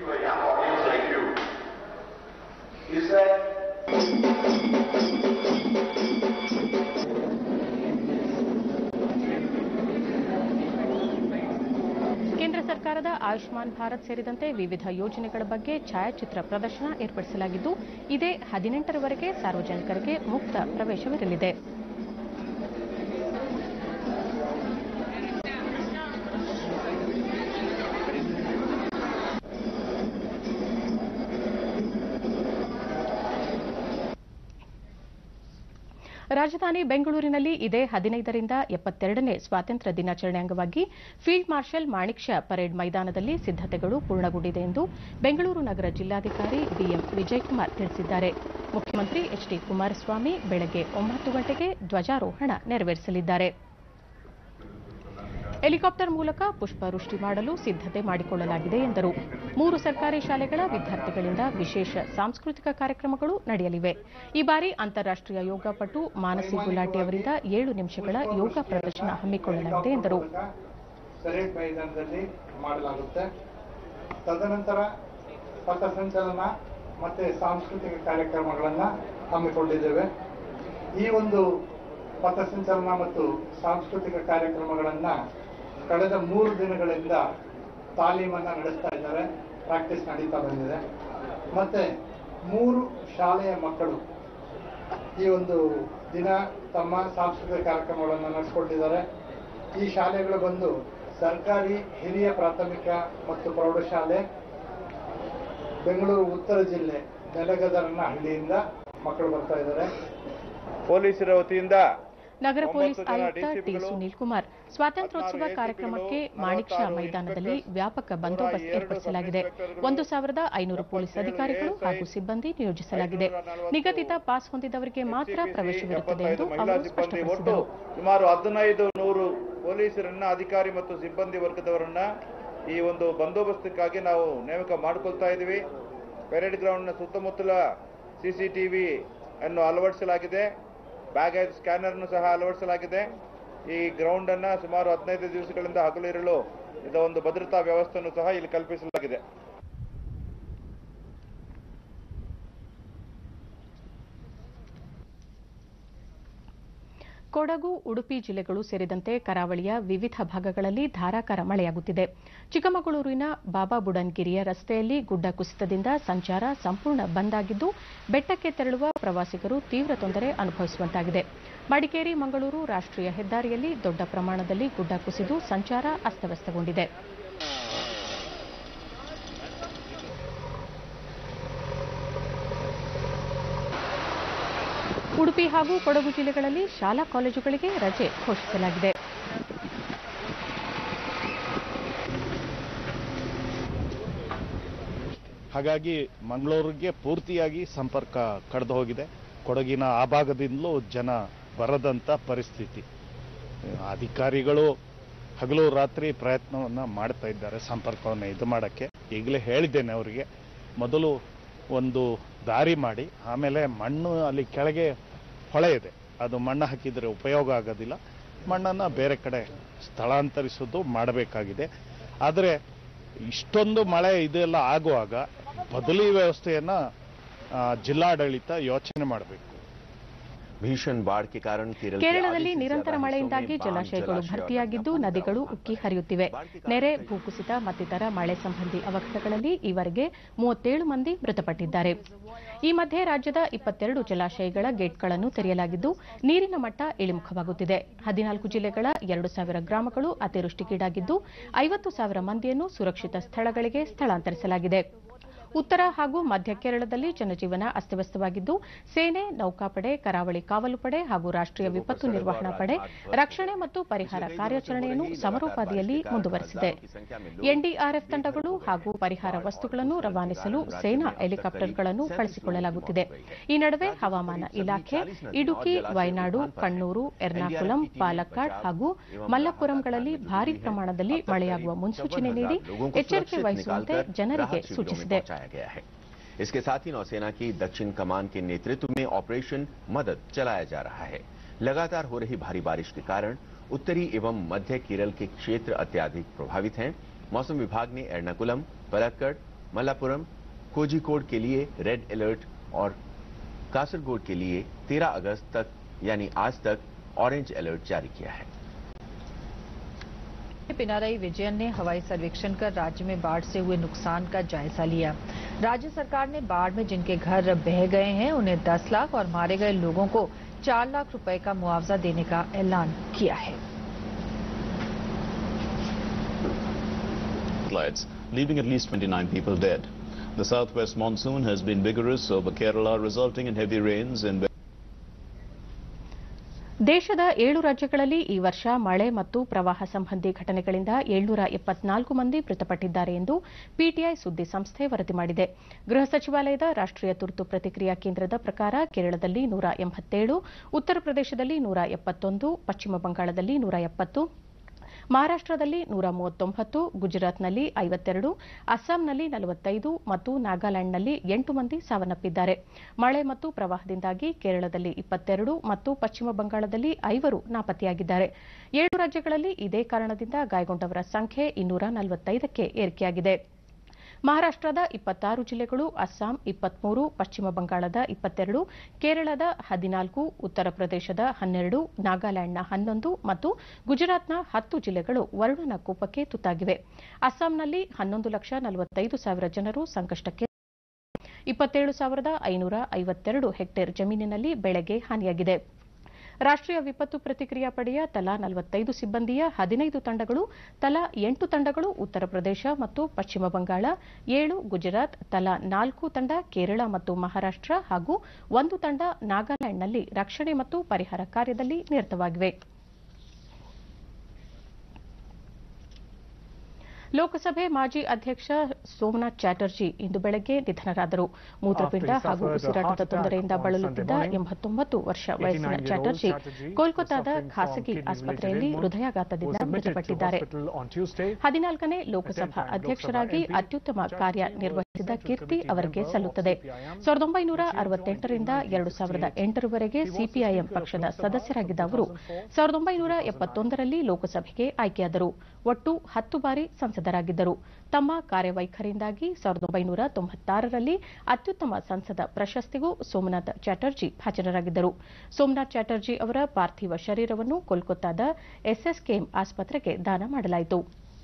ಕೇಂದ್ರ ಸರ್ಕಾರದ ಆಯುಷ್ಮಾನ್ ಭಾರತ್ ಸೇರಿದಂತೆ ವಿವಿಧ ಯೋಜನೆಗಳ ಬಗ್ಗೆ ಛಾಯಾಚಿತ್ರ ಪ್ರದರ್ಶನ ಏರ್ಪಡಿಸಲಾಗಿದ್ದು, ಇದೇ ಹದಿನೆಂಟರವರೆಗೆ ಸಾರ್ವಜನಿಕರಿಗೆ ಮುಕ್ತ ಪ್ರವೇಶವಿರಲಿದೆ. ರಾಜಧಾನಿ ಬೆಂಗಳೂರಿನಲ್ಲಿ ಇದೇ ಹದಿನೈದರಿಂದ ಎಪ್ಪತ್ತೆರಡನೇ ಸ್ವಾತಂತ್ರ್ಯ ದಿನಾಚರಣೆ ಅಂಗವಾಗಿ field marshal Manekshaw parade ಮೈದಾನದಲ್ಲಿ ಸಿದ್ದತೆಗಳು ಪೂರ್ಣಗೊಂಡಿದೆ ಎಂದು ಬೆಂಗಳೂರು ನಗರ ಜಿಲ್ಲಾಧಿಕಾರಿ ಬಿಎಂ ವಿಜಯಕುಮಾರ್ ತಿಳಿಸಿದ್ದಾರೆ. ಮುಖ್ಯಮಂತ್ರಿ ಎಚ್ ಡಿ ಕುಮಾರಸ್ವಾಮಿ ಬೆಳಗ್ಗೆ ಒಂಬತ್ತು ಗಂಟೆಗೆ ಧ್ವಜಾರೋಹಣ ನೆರವೇರಿಸಲಿದ್ದಾರೆ. ಹೆಲಿಕಾಪ್ಟರ್ ಮೂಲಕ ಪುಷ್ಪವೃಷ್ಟಿ ಮಾಡಲು ಸಿದ್ದತೆ ಮಾಡಿಕೊಳ್ಳಲಾಗಿದೆ ಎಂದರು. ಮೂರು ಸರ್ಕಾರಿ ಶಾಲೆಗಳ ವಿದ್ಯಾರ್ಥಿಗಳಿಂದ ವಿಶೇಷ ಸಾಂಸ್ಕೃತಿಕ ಕಾರ್ಯಕ್ರಮಗಳು ನಡೆಯಲಿವೆ. ಈ ಬಾರಿ ಅಂತಾರಾಷ್ಟೀಯ ಯೋಗ ಪಟು ಮಾನಸಿ ಗುಲಾಟಿ ಅವರಿಂದ ಏಳು ನಿಮಿಷಗಳ ಯೋಗ ಪ್ರದರ್ಶನ ಹಮ್ಮಿಕೊಳ್ಳಲಾಗಿದೆ ಎಂದರು. ಪರೇಡ್ ಮೈದಾನದಲ್ಲಿ ಮಾಡಲಾಗುತ್ತೆ. ತದನಂತರ ಪಥಸಂಚಲನ ಮತ್ತೆ ಸಾಂಸ್ಕೃತಿಕ ಕಾರ್ಯಕ್ರಮಗಳನ್ನು ಹಮ್ಮಿಕೊಂಡಿದ್ದೇವೆ. ಈ ಒಂದು ಪಥಸಂಚಲನ ಮತ್ತು ಸಾಂಸ್ಕೃತಿಕ ಕಾರ್ಯಕ್ರಮಗಳನ್ನು ಕಳೆದ ಮೂರು ದಿನಗಳಿಂದ ತಾಲೀಮನ್ನ ನಡೆಸ್ತಾ ಇದ್ದಾರೆ. ಪ್ರಾಕ್ಟೀಸ್ ನಡೀತಾ ಬಂದಿದೆ. ಮತ್ತೆ ಮೂರು ಶಾಲೆಯ ಮಕ್ಕಳು ಈ ಒಂದು ದಿನ ತಮ್ಮ ಸಾಂಸ್ಕೃತಿಕ ಕಾರ್ಯಕ್ರಮಗಳನ್ನು ನಡೆಸಿಕೊಂಡಿದ್ದಾರೆ. ಈ ಶಾಲೆಗಳು ಬಂದು ಸರ್ಕಾರಿ ಹಿರಿಯ ಪ್ರಾಥಮಿಕ ಮತ್ತು ಪ್ರೌಢಶಾಲೆ, ಬೆಂಗಳೂರು ಉತ್ತರ ಜಿಲ್ಲೆ ನೆಲಗದರನಹಳ್ಳಿಯಿಂದ ಮಕ್ಕಳು ಬರ್ತಾ ಇದ್ದಾರೆ. ಪೊಲೀಸರ ವತಿಯಿಂದ ನಗರ ಪೊಲೀಸ್ ಆಯುಕ್ತ ಟಿ ಸುನೀಲ್ ಕುಮಾರ್, ಸ್ವಾತಂತ್ರ್ಯೋತ್ಸವ ಕಾರ್ಯಕ್ರಮಕ್ಕೆ ಮಾಣಿಕ್ ಷಾ ಮೈದಾನದಲ್ಲಿ ವ್ಯಾಪಕ ಬಂದೋಬಸ್ತ್ ಏರ್ಪಡಿಸಲಾಗಿದೆ. ಒಂದು ಸಾವಿರದ ಐನೂರು ಪೊಲೀಸ್ ಅಧಿಕಾರಿಗಳು ಹಾಗೂ ಸಿಬ್ಬಂದಿ ನಿಯೋಜಿಸಲಾಗಿದೆ. ನಿಗದಿತ ಪಾಸ್ ಹೊಂದಿದವರಿಗೆ ಮಾತ್ರ ಪ್ರವೇಶವಿರುತ್ತದೆ ಎಂದು ಅವರು ಸ್ಪಷ್ಟಪಡಿಸಿದರು. ಸುಮಾರು ಹದಿನೈದು ನೂರು ಪೊಲೀಸರನ್ನ, ಅಧಿಕಾರಿ ಮತ್ತು ಸಿಬ್ಬಂದಿ ವರ್ಗದವರನ್ನ ಈ ಒಂದು ಬಂದೋಬಸ್ತ್ಗಾಗಿ ನಾವು ನೇಮಕ ಮಾಡಿಕೊಳ್ತಾ ಇದ್ದೀವಿ. ಪೆರೇಡ್ ಗ್ರೌಂಡ್ನ ಸುತ್ತಮುತ್ತಲ ಸಿಸಿಟಿವಿ ಅನ್ನು ಅಳವಡಿಸಲಾಗಿದೆ. ಬ್ಯಾಗೇಜ್ ಸ್ಕ್ಯಾನರ್ನು ಸಹ ಅಳವಡಿಸಲಾಗಿದೆ. ಈ ಗ್ರೌಂಡ್ ಅನ್ನ ಸುಮಾರು ಹದಿನೈದು ದಿವಸಗಳಿಂದ ಹಗಲಿರಲು ಇದರ ಒಂದು ಭದ್ರತಾ ವ್ಯವಸ್ಥೆಯನ್ನು ಸಹ ಇಲ್ಲಿ ಕಲ್ಪಿಸಲಾಗಿದೆ. ಕೊಡಗು, ಉಡುಪಿ ಜಿಲ್ಲೆಗಳು ಸೇರಿದಂತೆ ಕರಾವಳಿಯ ವಿವಿಧ ಭಾಗಗಳಲ್ಲಿ ಧಾರಾಕಾರ ಮಳೆಯಾಗುತ್ತಿದೆ. ಚಿಕ್ಕಮಗಳೂರಿನ ಬಾಬಾ ಬುಡನ್ಗಿರಿಯ ರಸ್ತೆಯಲ್ಲಿ ಗುಡ್ಡ ಕುಸಿತದಿಂದ ಸಂಚಾರ ಸಂಪೂರ್ಣ ಬಂದ್ ಆಗಿದ್ದು, ಬೆಟ್ಟಕ್ಕೆ ತೆರಳುವ ಪ್ರವಾಸಿಗರು ತೀವ್ರ ತೊಂದರೆ ಅನುಭವಿಸುವಂತಾಗಿದೆ. ಮಡಿಕೇರಿ ಮಂಗಳೂರು ರಾಷ್ಟ್ರೀಯ ಹೆದ್ದಾರಿಯಲ್ಲಿ ದೊಡ್ಡ ಪ್ರಮಾಣದಲ್ಲಿ ಗುಡ್ಡ ಕುಸಿದು ಸಂಚಾರ ಅಸ್ತವ್ಯಸ್ತಗೊಂಡಿದೆ. ಉಡುಪಿ ಹಾಗೂ ಕೊಡಗು ಜಿಲ್ಲೆಗಳಲ್ಲಿ ಶಾಲಾ ಕಾಲೇಜುಗಳಿಗೆ ರಜೆ ಘೋಷಿಸಲಾಗಿದೆ. ಹಾಗಾಗಿ ಮಂಗಳೂರಿಗೆ ಪೂರ್ತಿಯಾಗಿ ಸಂಪರ್ಕ ಕಡಿದು ಹೋಗಿದೆ. ಕೊಡಗಿನ ಆ ಭಾಗದಿಂದಲೂ ಜನ ಬರದಂಥ ಪರಿಸ್ಥಿತಿ. ಅಧಿಕಾರಿಗಳು ಹಗಲು ರಾತ್ರಿ ಪ್ರಯತ್ನವನ್ನು ಮಾಡ್ತಾ ಇದ್ದಾರೆ ಸಂಪರ್ಕವನ್ನು ಇದು ಮಾಡೋಕ್ಕೆ. ಈಗಲೇ ಹೇಳಿದ್ದೇನೆ ಅವರಿಗೆ, ಮೊದಲು ಒಂದು ದಾರಿ ಮಾಡಿ, ಆಮೇಲೆ ಮಣ್ಣು ಅಲ್ಲಿ ಕೆಳಗೆ ಹೊಳೆ ಇದೆ, ಅದು ಮಣ್ಣು ಹಾಕಿದರೆ ಉಪಯೋಗ ಆಗೋದಿಲ್ಲ, ಮಣ್ಣನ್ನು ಬೇರೆ ಕಡೆ ಸ್ಥಳಾಂತರಿಸೋದು ಮಾಡಬೇಕಾಗಿದೆ. ಆದರೆ ಇಷ್ಟೊಂದು ಮಳೆ ಇದೆಲ್ಲ ಆಗುವಾಗ ಬದಲಿ ವ್ಯವಸ್ಥೆಯನ್ನು ಜಿಲ್ಲಾಡಳಿತ ಯೋಚನೆ ಮಾಡಬೇಕು. ಭೀಷಣ ಬಾढ़ के कारण ಕೇರಳದಲ್ಲಿ ನಿರಂತರ ಮಳೆಯಿಂದಾಗಿ ಜಲಾಶಯಗಳು ಭರ್ತಿಯಾಗಿದ್ದು ನದಿಗಳು ಉಕ್ಕಿ ಹರಿಯುತ್ತಿವೆ. ನೆರೆ, ಭೂಕುಸಿತ ಮತ್ತಿತರ ಮಳೆ ಸಂಬಂಧಿ ಅವಘಡಗಳಲ್ಲಿ ಈವರೆಗೆ ಮೂವತ್ತೇಳು ಮಂದಿ ಮೃತಪಟ್ಟಿದ್ದಾರೆ. ಈ ಮಧ್ಯೆ ರಾಜ್ಯದ ಇಪ್ಪತ್ತೆರಡು ಜಲಾಶಯಗಳ ಗೇಟ್ಗಳನ್ನು ತೆರೆಯಲಾಗಿದ್ದು ನೀರಿನ ಮಟ್ಟ ಇಳಿಮುಖವಾಗುತ್ತಿದೆ. ಹದಿನಾಲ್ಕು ಜಿಲ್ಲೆಗಳ ಎರಡು ಸಾವಿರ ಗ್ರಾಮಗಳು ಅತಿವೃಷ್ಟಿಗೀಡಾಗಿದ್ದು ಐವತ್ತು ಸಾವಿರ ಮಂದಿಯನ್ನು ಸುರಕ್ಷಿತ ಸ್ಥಳಗಳಿಗೆ ಸ್ಥಳಾಂತರಿಸಲಾಗಿದೆ. ಉತ್ತರ ಹಾಗೂ ಮಧ್ಯ ಕೇರಳದಲ್ಲಿ ಜನಜೀವನ ಅಸ್ತವ್ಯಸ್ತವಾಗಿದ್ದು ಸೇನೆ, ನೌಕಾಪಡೆ, ಕರಾವಳಿ ಕಾವಲು ಪಡೆ ಹಾಗೂ ರಾಷ್ಟ್ರೀಯ ವಿಪತ್ತು ನಿರ್ವಹಣಾ ಪಡೆ ರಕ್ಷಣೆ ಮತ್ತು ಪರಿಹಾರ ಕಾರ್ಯಾಚರಣೆಯನ್ನು ಸಮರೋಪಾದಿಯಲ್ಲಿ ಮುಂದುವರೆಸಿದೆ. ಎನ್ಡಿಆರ್ಎಫ್ ತಂಡಗಳು ಹಾಗೂ ಪರಿಹಾರ ವಸ್ತುಗಳನ್ನು ರವಾನಿಸಲು ಸೇನಾ ಹೆಲಿಕಾಪ್ಟರ್ಗಳನ್ನು ಬಳಸಿಕೊಳ್ಳಲಾಗುತ್ತಿದೆ. ಈ ನಡುವೆ ಹವಾಮಾನ ಇಲಾಖೆ ಇಡುಕಿ, ವಯನಾಡು, ಕಣ್ಣೂರು, ಎರ್ನಾಕುಲಂ, ಪಾಲಕ್ಕಾಡ್ ಹಾಗೂ ಮಲ್ಲಪುರಂಗಳಲ್ಲಿ ಭಾರೀ ಪ್ರಮಾಣದಲ್ಲಿ ಮಳೆಯಾಗುವ ಮುನ್ಸೂಚನೆ ನೀಡಿ ಎಚ್ಚರಿಕೆ ವಹಿಸುವಂತೆ ಜನರಿಗೆ ಸೂಚಿಸಿದೆ. गया है। इसके साथ ही नौसेना की दक्षिण कमान के नेतृत्व में ऑपरेशन मदद चलाया जा रहा है। लगातार हो रही भारी बारिश के कारण उत्तरी एवं मध्य केरल के क्षेत्र अत्यधिक प्रभावित हैं। मौसम विभाग ने एर्नाकुलम, पलक्कड़, मल्लापुरम, कोझिकोड के लिए रेड अलर्ट और कासरगोड के लिए तेरह अगस्त तक यानी आज तक ऑरेंज अलर्ट जारी किया है। पिनाराई विजयन ने हवाई सर्वेक्षण कर राज्य में बाढ़ से हुए नुकसान का जायजा लिया। राज्य सरकार ने बाढ़ में जिनके घर बह गए हैं उन्हें दस लाख और मारे गए लोगों को चार लाख रुपए का मुआवजा देने का ऐलान किया है। leaving at least twenty-nine people dead. The southwest monsoon has been vigorous over Kerala, resulting in heavy rains and ದೇಶದ ಏಳು ರಾಜ್ಯಗಳಲ್ಲಿ ಈ ವರ್ಷ ಮಳೆ ಮತ್ತು ಪ್ರವಾಹ ಸಂಬಂಧಿ ಘಟನೆಗಳಿಂದ ಏಳ್ನೂರ ಎಪ್ಪತ್ನಾಲ್ಕು ಮಂದಿ ಮೃತಪಟ್ಟಿದ್ದಾರೆ ಎಂದು ಪಿಟಿಐ ಸುದ್ದಿ ಸಂಸ್ಥೆ ವರದಿ ಮಾಡಿದೆ. ಗೃಹ ಸಚಿವಾಲಯದ ರಾಷ್ಟ್ರೀಯ ತುರ್ತು ಪ್ರತಿಕ್ರಿಯಾ ಕೇಂದ್ರದ ಪ್ರಕಾರ ಕೇರಳದಲ್ಲಿ ನೂರ ಎಂಬತ್ತೇಳು, ಉತ್ತರ ಪ್ರದೇಶದಲ್ಲಿ ನೂರ ಎಪ್ಪತ್ತೊಂದು, ಪಶ್ಚಿಮ ಬಂಗಾಳದಲ್ಲಿ ನೂರ ಎಪ್ಪತ್ತು, ಮಹಾರಾಷ್ಟದಲ್ಲಿ ನೂರ ಮೂವತ್ತೊಂಬತ್ತು, ಗುಜರಾತ್ನಲ್ಲಿ ಐವತ್ತೆರಡು, ಅಸ್ಸಾಂನಲ್ಲಿ ನಲವತ್ತೈದು ಮತ್ತು ನಾಗಾಲ್ಯಾಂಡ್ನಲ್ಲಿ ಎಂಟು ಮಂದಿ ಸಾವನ್ನಪ್ಪಿದ್ದಾರೆ. ಮಳೆ ಮತ್ತು ಪ್ರವಾಹದಿಂದಾಗಿ ಕೇರಳದಲ್ಲಿ ಇಪ್ಪತ್ತೆರಡು ಮತ್ತು ಪಶ್ಚಿಮ ಬಂಗಾಳದಲ್ಲಿ ಐವರು ನಾಪತ್ತೆಯಾಗಿದ್ದಾರೆ. ಏಳು ರಾಜ್ಯಗಳಲ್ಲಿ ಇದೇ ಕಾರಣದಿಂದ ಗಾಯಗೊಂಡವರ ಸಂಖ್ಯೆ ಇನ್ನೂರ ನಲವತ್ತೈದಕ್ಕೆ ಏರಿಕೆಯಾಗಿದೆ. ಮಹಾರಾಷ್ಟದ ಇಪ್ಪತ್ತಾರು ಜಿಲ್ಲೆಗಳು, ಅಸ್ಸಾಂ ಇಪ್ಪತ್ಮೂರು, ಪಶ್ಚಿಮ ಬಂಗಾಳದ ಇಪ್ಪತ್ತೆರಡು, ಕೇರಳದ ಹದಿನಾಲ್ಕು, ಉತ್ತರ ಪ್ರದೇಶದ ಹನ್ನೆರಡು, ನಾಗಾಲ್ಯಾಂಡ್ನ ಹನ್ನೊಂದು ಮತ್ತು ಗುಜರಾತ್ನ ಹತ್ತು ಜಿಲ್ಲೆಗಳು ವರುಣನ ಕೋಪಕ್ಕೆ ತುತ್ತಾಗಿವೆ. ಅಸ್ಸಾಂನಲ್ಲಿ ಹನ್ನೊಂದು ಲಕ್ಷ ನಲವತ್ತೈದು ಸಾವಿರ ಜನರು ಸಂಕಷ್ಟಕ್ಕೆ ಇಪ್ಪತ್ತೇಳು ಸಾವಿರದ ಐನೂರ ಐವತ್ತೆರಡು ಹೆಕ್ಟೇರ್ ಜಮೀನಿನಲ್ಲಿ ಬೆಳೆಗೆ ಹಾನಿಯಾಗಿದೆ. ರಾಷ್ಟ್ರೀಯ ವಿಪತ್ತು ಪ್ರತಿಕ್ರಿಯಾ ಪಡೆಯ ತಲಾ ನಲವತ್ತೈದು ಸಿಬ್ಬಂದಿಯ ಹದಿನೈದು ತಂಡಗಳು, ತಲಾ ಎಂಟು ತಂಡಗಳು ಉತ್ತರ ಪ್ರದೇಶ ಮತ್ತು ಪಶ್ಚಿಮ ಬಂಗಾಳ, ಏಳು ಗುಜರಾತ್, ತಲಾ ನಾಲ್ಕು ತಂಡ ಕೇರಳ ಮತ್ತು ಮಹಾರಾಷ್ಟ್ರ ಹಾಗೂ ಒಂದು ತಂಡ ನಾಗಾಲ್ಯಾಂಡ್ನಲ್ಲಿ ರಕ್ಷಣೆ ಮತ್ತು ಪರಿಹಾರ ಕಾರ್ಯದಲ್ಲಿ ನಿರತವಾಗಿವೆ. ಲೋಕಸಭೆ ಮಾಜಿ ಅಧ್ಯಕ್ಷ ಸೋಮನಾಥ್ ಚಾಟರ್ಜಿ ಇಂದು ಬೆಳಗ್ಗೆ ನಿಧನರಾದರು. ಮೂತ್ರಪಿಂಡ ಹಾಗೂ ಉಸಿರಾಟದ ತೊಂದರೆಯಿಂದ ಬಳಲುತ್ತಿದ್ದ ಎಂಬತ್ತೊಂಬತ್ತು ವರ್ಷ ವಯಸ್ಸಿನ ಚಾಟರ್ಜಿ ಕೋಲ್ಕತ್ತಾದ ಖಾಸಗಿ ಆಸ್ಪತ್ರೆಯಲ್ಲಿ ಹೃದಯಾಘಾತದಿಂದ ಮೃತಪಟ್ಟಿದ್ದಾರೆ. ಹದಿನಾಲ್ಕನೇ ಲೋಕಸಭಾ ಅಧ್ಯಕ್ಷರಾಗಿ ಅತ್ಯುತ್ತಮ ಕಾರ್ಯನಿರ್ವಹಿಸಿದ ಕೀರ್ತಿ ಅವರಿಗೆ ಸಲ್ಲುತ್ತದೆ. ಸಾವಿರದ ಒಂಬೈನೂರ ಅರವತ್ತೆಂಟರಿಂದ ಎರಡು ಸಾವಿರದ ಎಂಟರವರೆಗೆ ಸಿಪಿಐಎಂ ಪಕ್ಷದ ಸದಸ್ಯರಾಗಿದ್ದ ಅವರು ಸಾವಿರದ ಒಂಬೈನೂರ ಎಪ್ಪತ್ತೊಂದರಲ್ಲಿ ಲೋಕಸಭೆಗೆ ಆಯ್ಕೆಯಾದರು. ಒಟ್ಟು ಹತ್ತು ಬಾರಿ ಸಂಸದರಾಗಿದ್ದರು. ತಮ್ಮ ಕಾರ್ಯವೈಖರಿಯಿಂದಾಗಿ ಸಾವಿರದ ಒಂಬೈನೂರ ತೊಂಬತ್ತಾರರಲ್ಲಿ ಅತ್ಯುತ್ತಮ ಸಂಸದ ಪ್ರಶಸ್ತಿಗೂ ಸೋಮನಾಥ್ ಚಾಟರ್ಜಿ ಭಾಜನರಾಗಿದ್ದರು. ಸೋಮನಾಥ್ ಚಾಟರ್ಜಿ ಅವರ ಪಾರ್ಥಿವ ಶರೀರವನ್ನು ಕೋಲ್ಕತ್ತಾದ ಎಸ್ಎಸ್ಕೆಎಂ ಆಸ್ಪತ್ರೆಗೆ ದಾನ ಮಾಡಲಾಯಿತು.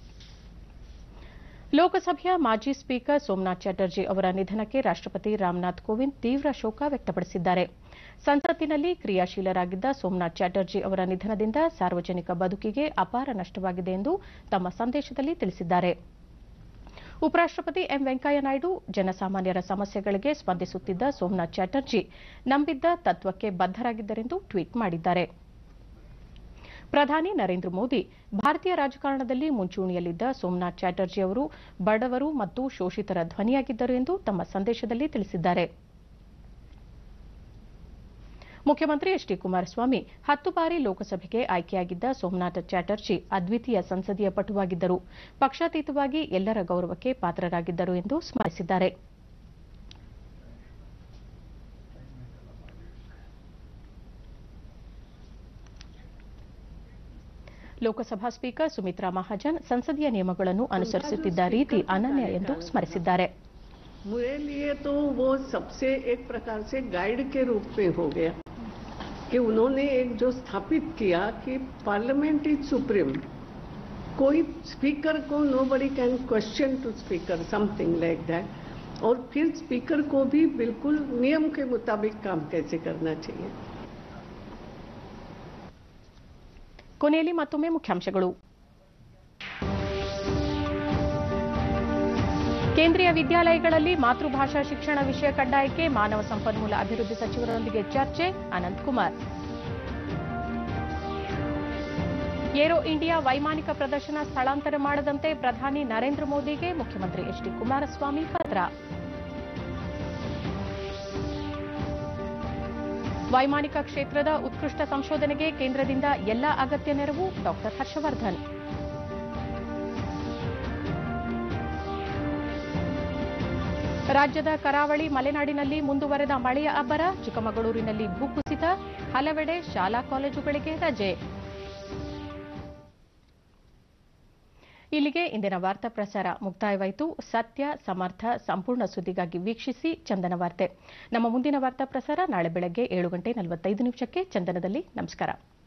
ಲೋಕಸಭೆಯ ಮಾಜಿ ಸ್ಪೀಕರ್ ಸೋಮನಾಥ್ ಚಾಟರ್ಜಿ ಅವರ ನಿಧನಕ್ಕೆ ರಾಷ್ಟ್ರಪತಿ ರಾಮನಾಥ್ ಕೋವಿಂದ್ ತೀವ್ರ ಶೋಕ ವ್ಯಕ್ತಪಡಿಸಿದ್ದಾರೆ. ಸಂಸತ್ತಿನಲ್ಲಿ ಕ್ರಿಯಾಶೀಲರಾಗಿದ್ದ ಸೋಮನಾಥ್ ಚಾಟರ್ಜಿ ಅವರ ನಿಧನದಿಂದ ಸಾರ್ವಜನಿಕ ಬದುಕಿಗೆ ಅಪಾರ ನಷ್ಟವಾಗಿದೆ ಎಂದು ತಮ್ಮ ಸಂದೇಶದಲ್ಲಿ ತಿಳಿಸಿದ್ದಾರೆ. ಉಪರಾಷ್ಟ್ರಪತಿ ಎಂ ವೆಂಕಯ್ಯ ನಾಯ್ಡು ಜನಸಾಮಾನ್ಯರ ಸಮಸ್ಯೆಗಳಿಗೆ ಸ್ಪಂದಿಸುತ್ತಿದ್ದ ಸೋಮನಾಥ್ ಚಟರ್ಜಿ ನಂಬಿದ್ದ ತತ್ವಕ್ಕೆ ಬದ್ಧರಾಗಿದ್ದರೆಂದು ಟ್ವೀಟ್ ಮಾಡಿದ್ದಾರೆ. ಪ್ರಧಾನಿ ನರೇಂದ್ರ ಮೋದಿ ಭಾರತೀಯ ರಾಜಕಾರಣದಲ್ಲಿ ಮುಂಚೂಣಿಯಲ್ಲಿದ್ದ ಸೋಮನಾಥ್ ಚಟರ್ಜಿ ಅವರು ಬಡವರು ಮತ್ತು ಶೋಷಿತರ ಧ್ವನಿಯಾಗಿದ್ದರು ಎಂದು ತಮ್ಮ ಸಂದೇಶದಲ್ಲಿ ತಿಳಿಸಿದ್ದಾರೆ. ಮುಖ್ಯಮಂತ್ರಿ ಎಚ್ ಡಿ ಕುಮಾರಸ್ವಾಮಿ ಹತ್ತು ಬಾರಿ ಲೋಕಸಭೆಗೆ ಆಯ್ಕೆಯಾಗಿದ್ದ ಸೋಮನಾಥ್ ಚಟರ್ಜಿ ಅದ್ವಿತೀಯ ಸಂಸದೀಯ ಪಟುವಾಗಿದ್ದರು, ಪಕ್ಷಾತೀತವಾಗಿ ಎಲ್ಲರ ಗೌರವಕ್ಕೆ ಪಾತ್ರರಾಗಿದ್ದರು ಎಂದು ಸ್ಮರಿಸಿದ್ದಾರೆ. ಲೋಕಸಭಾ ಸ್ಪೀಕರ್ ಸುಮಿತ್ರಾ ಮಹಾಜನ್ ಸಂಸದೀಯ ನಿಯಮಗಳನ್ನು ಅನುಸರಿಸುತ್ತಿದ್ದ ರೀತಿ ಅನನ್ಯ ಎಂದು ಸ್ಮರಿಸಿದ್ದಾರೆ. मेरे लिए तो वो सबसे एक प्रकार से गाइड के रूप में हो गया कि उन्होंने एक जो स्थापित किया कि पार्लियामेंट इज सुप्रीम, कोई स्पीकर को nobody can question to speaker, something like that, और फिर स्पीकर को भी बिल्कुल नियम के मुताबिक काम कैसे करना चाहिए. ಕೊನೆಯಲ್ಲಿ ಮತ್ತೊಮ್ಮೆ ಮುಖ್ಯಾಂಶಗಳು. ಕೇಂದ್ರೀಯ ವಿದ್ಯಾಲಯಗಳಲ್ಲಿ ಮಾತೃಭಾಷಾ ಶಿಕ್ಷಣ ವಿಷಯ ಕಡ್ಡಾಯಕ್ಕೆ ಮಾನವ ಸಂಪನ್ಮೂಲ ಅಭಿವೃದ್ಧಿ ಸಚಿವರೊಂದಿಗೆ ಚರ್ಚೆ, ಅನಂತಕುಮಾರ್. ಏರೋ ಇಂಡಿಯಾ ವೈಮಾನಿಕ ಪ್ರದರ್ಶನ ಸ್ಥಳಾಂತರ ಮಾಡದಂತೆ ಪ್ರಧಾನಿ ನರೇಂದ್ರ ಮೋದಿಗೆ ಮುಖ್ಯಮಂತ್ರಿ ಎಚ್ ಡಿ ಕುಮಾರಸ್ವಾಮಿ ಪತ್ರ. ವೈಮಾನಿಕ ಕ್ಷೇತ್ರದ ಉತ್ಕೃಷ್ಟ ಸಂಶೋಧನೆಗೆ ಕೇಂದ್ರದಿಂದ ಎಲ್ಲ ಅಗತ್ಯ ನೆರವು, ಡಾ ಹರ್ಷವರ್ಧನ್. ರಾಜ್ಯದ ಕರಾವಳಿ ಮಲೆನಾಡಿನಲ್ಲಿ ಮುಂದುವರೆದ ಮಳೆಯ ಅಬ್ಬರ, ಚಿಕ್ಕಮಗಳೂರಿನಲ್ಲಿ ಭೂಕುಸಿತ, ಹಲವೆಡೆ ಶಾಲಾ ಕಾಲೇಜುಗಳಿಗೆ ರಜೆ. ಇಲ್ಲಿಗೆ ಇಂದಿನ ವಾರ್ತಾ ಪ್ರಸಾರ ಮುಕ್ತಾಯವಾಯಿತು. ಸತ್ಯ, ಸಮರ್ಥ, ಸಂಪೂರ್ಣ ಸುದ್ದಿಗಾಗಿ ವೀಕ್ಷಿಸಿ ಚಂದನ ವಾರ್ತೆ. ನಮ್ಮ ಮುಂದಿನ ವಾರ್ತಾ ಪ್ರಸಾರ ನಾಳೆ ಬೆಳಗ್ಗೆ ಏಳು ಗಂಟೆ ನಲವತ್ತೈದು ನಿಮಿಷಕ್ಕೆ ಚಂದನದಲ್ಲಿ. ನಮಸ್ಕಾರ.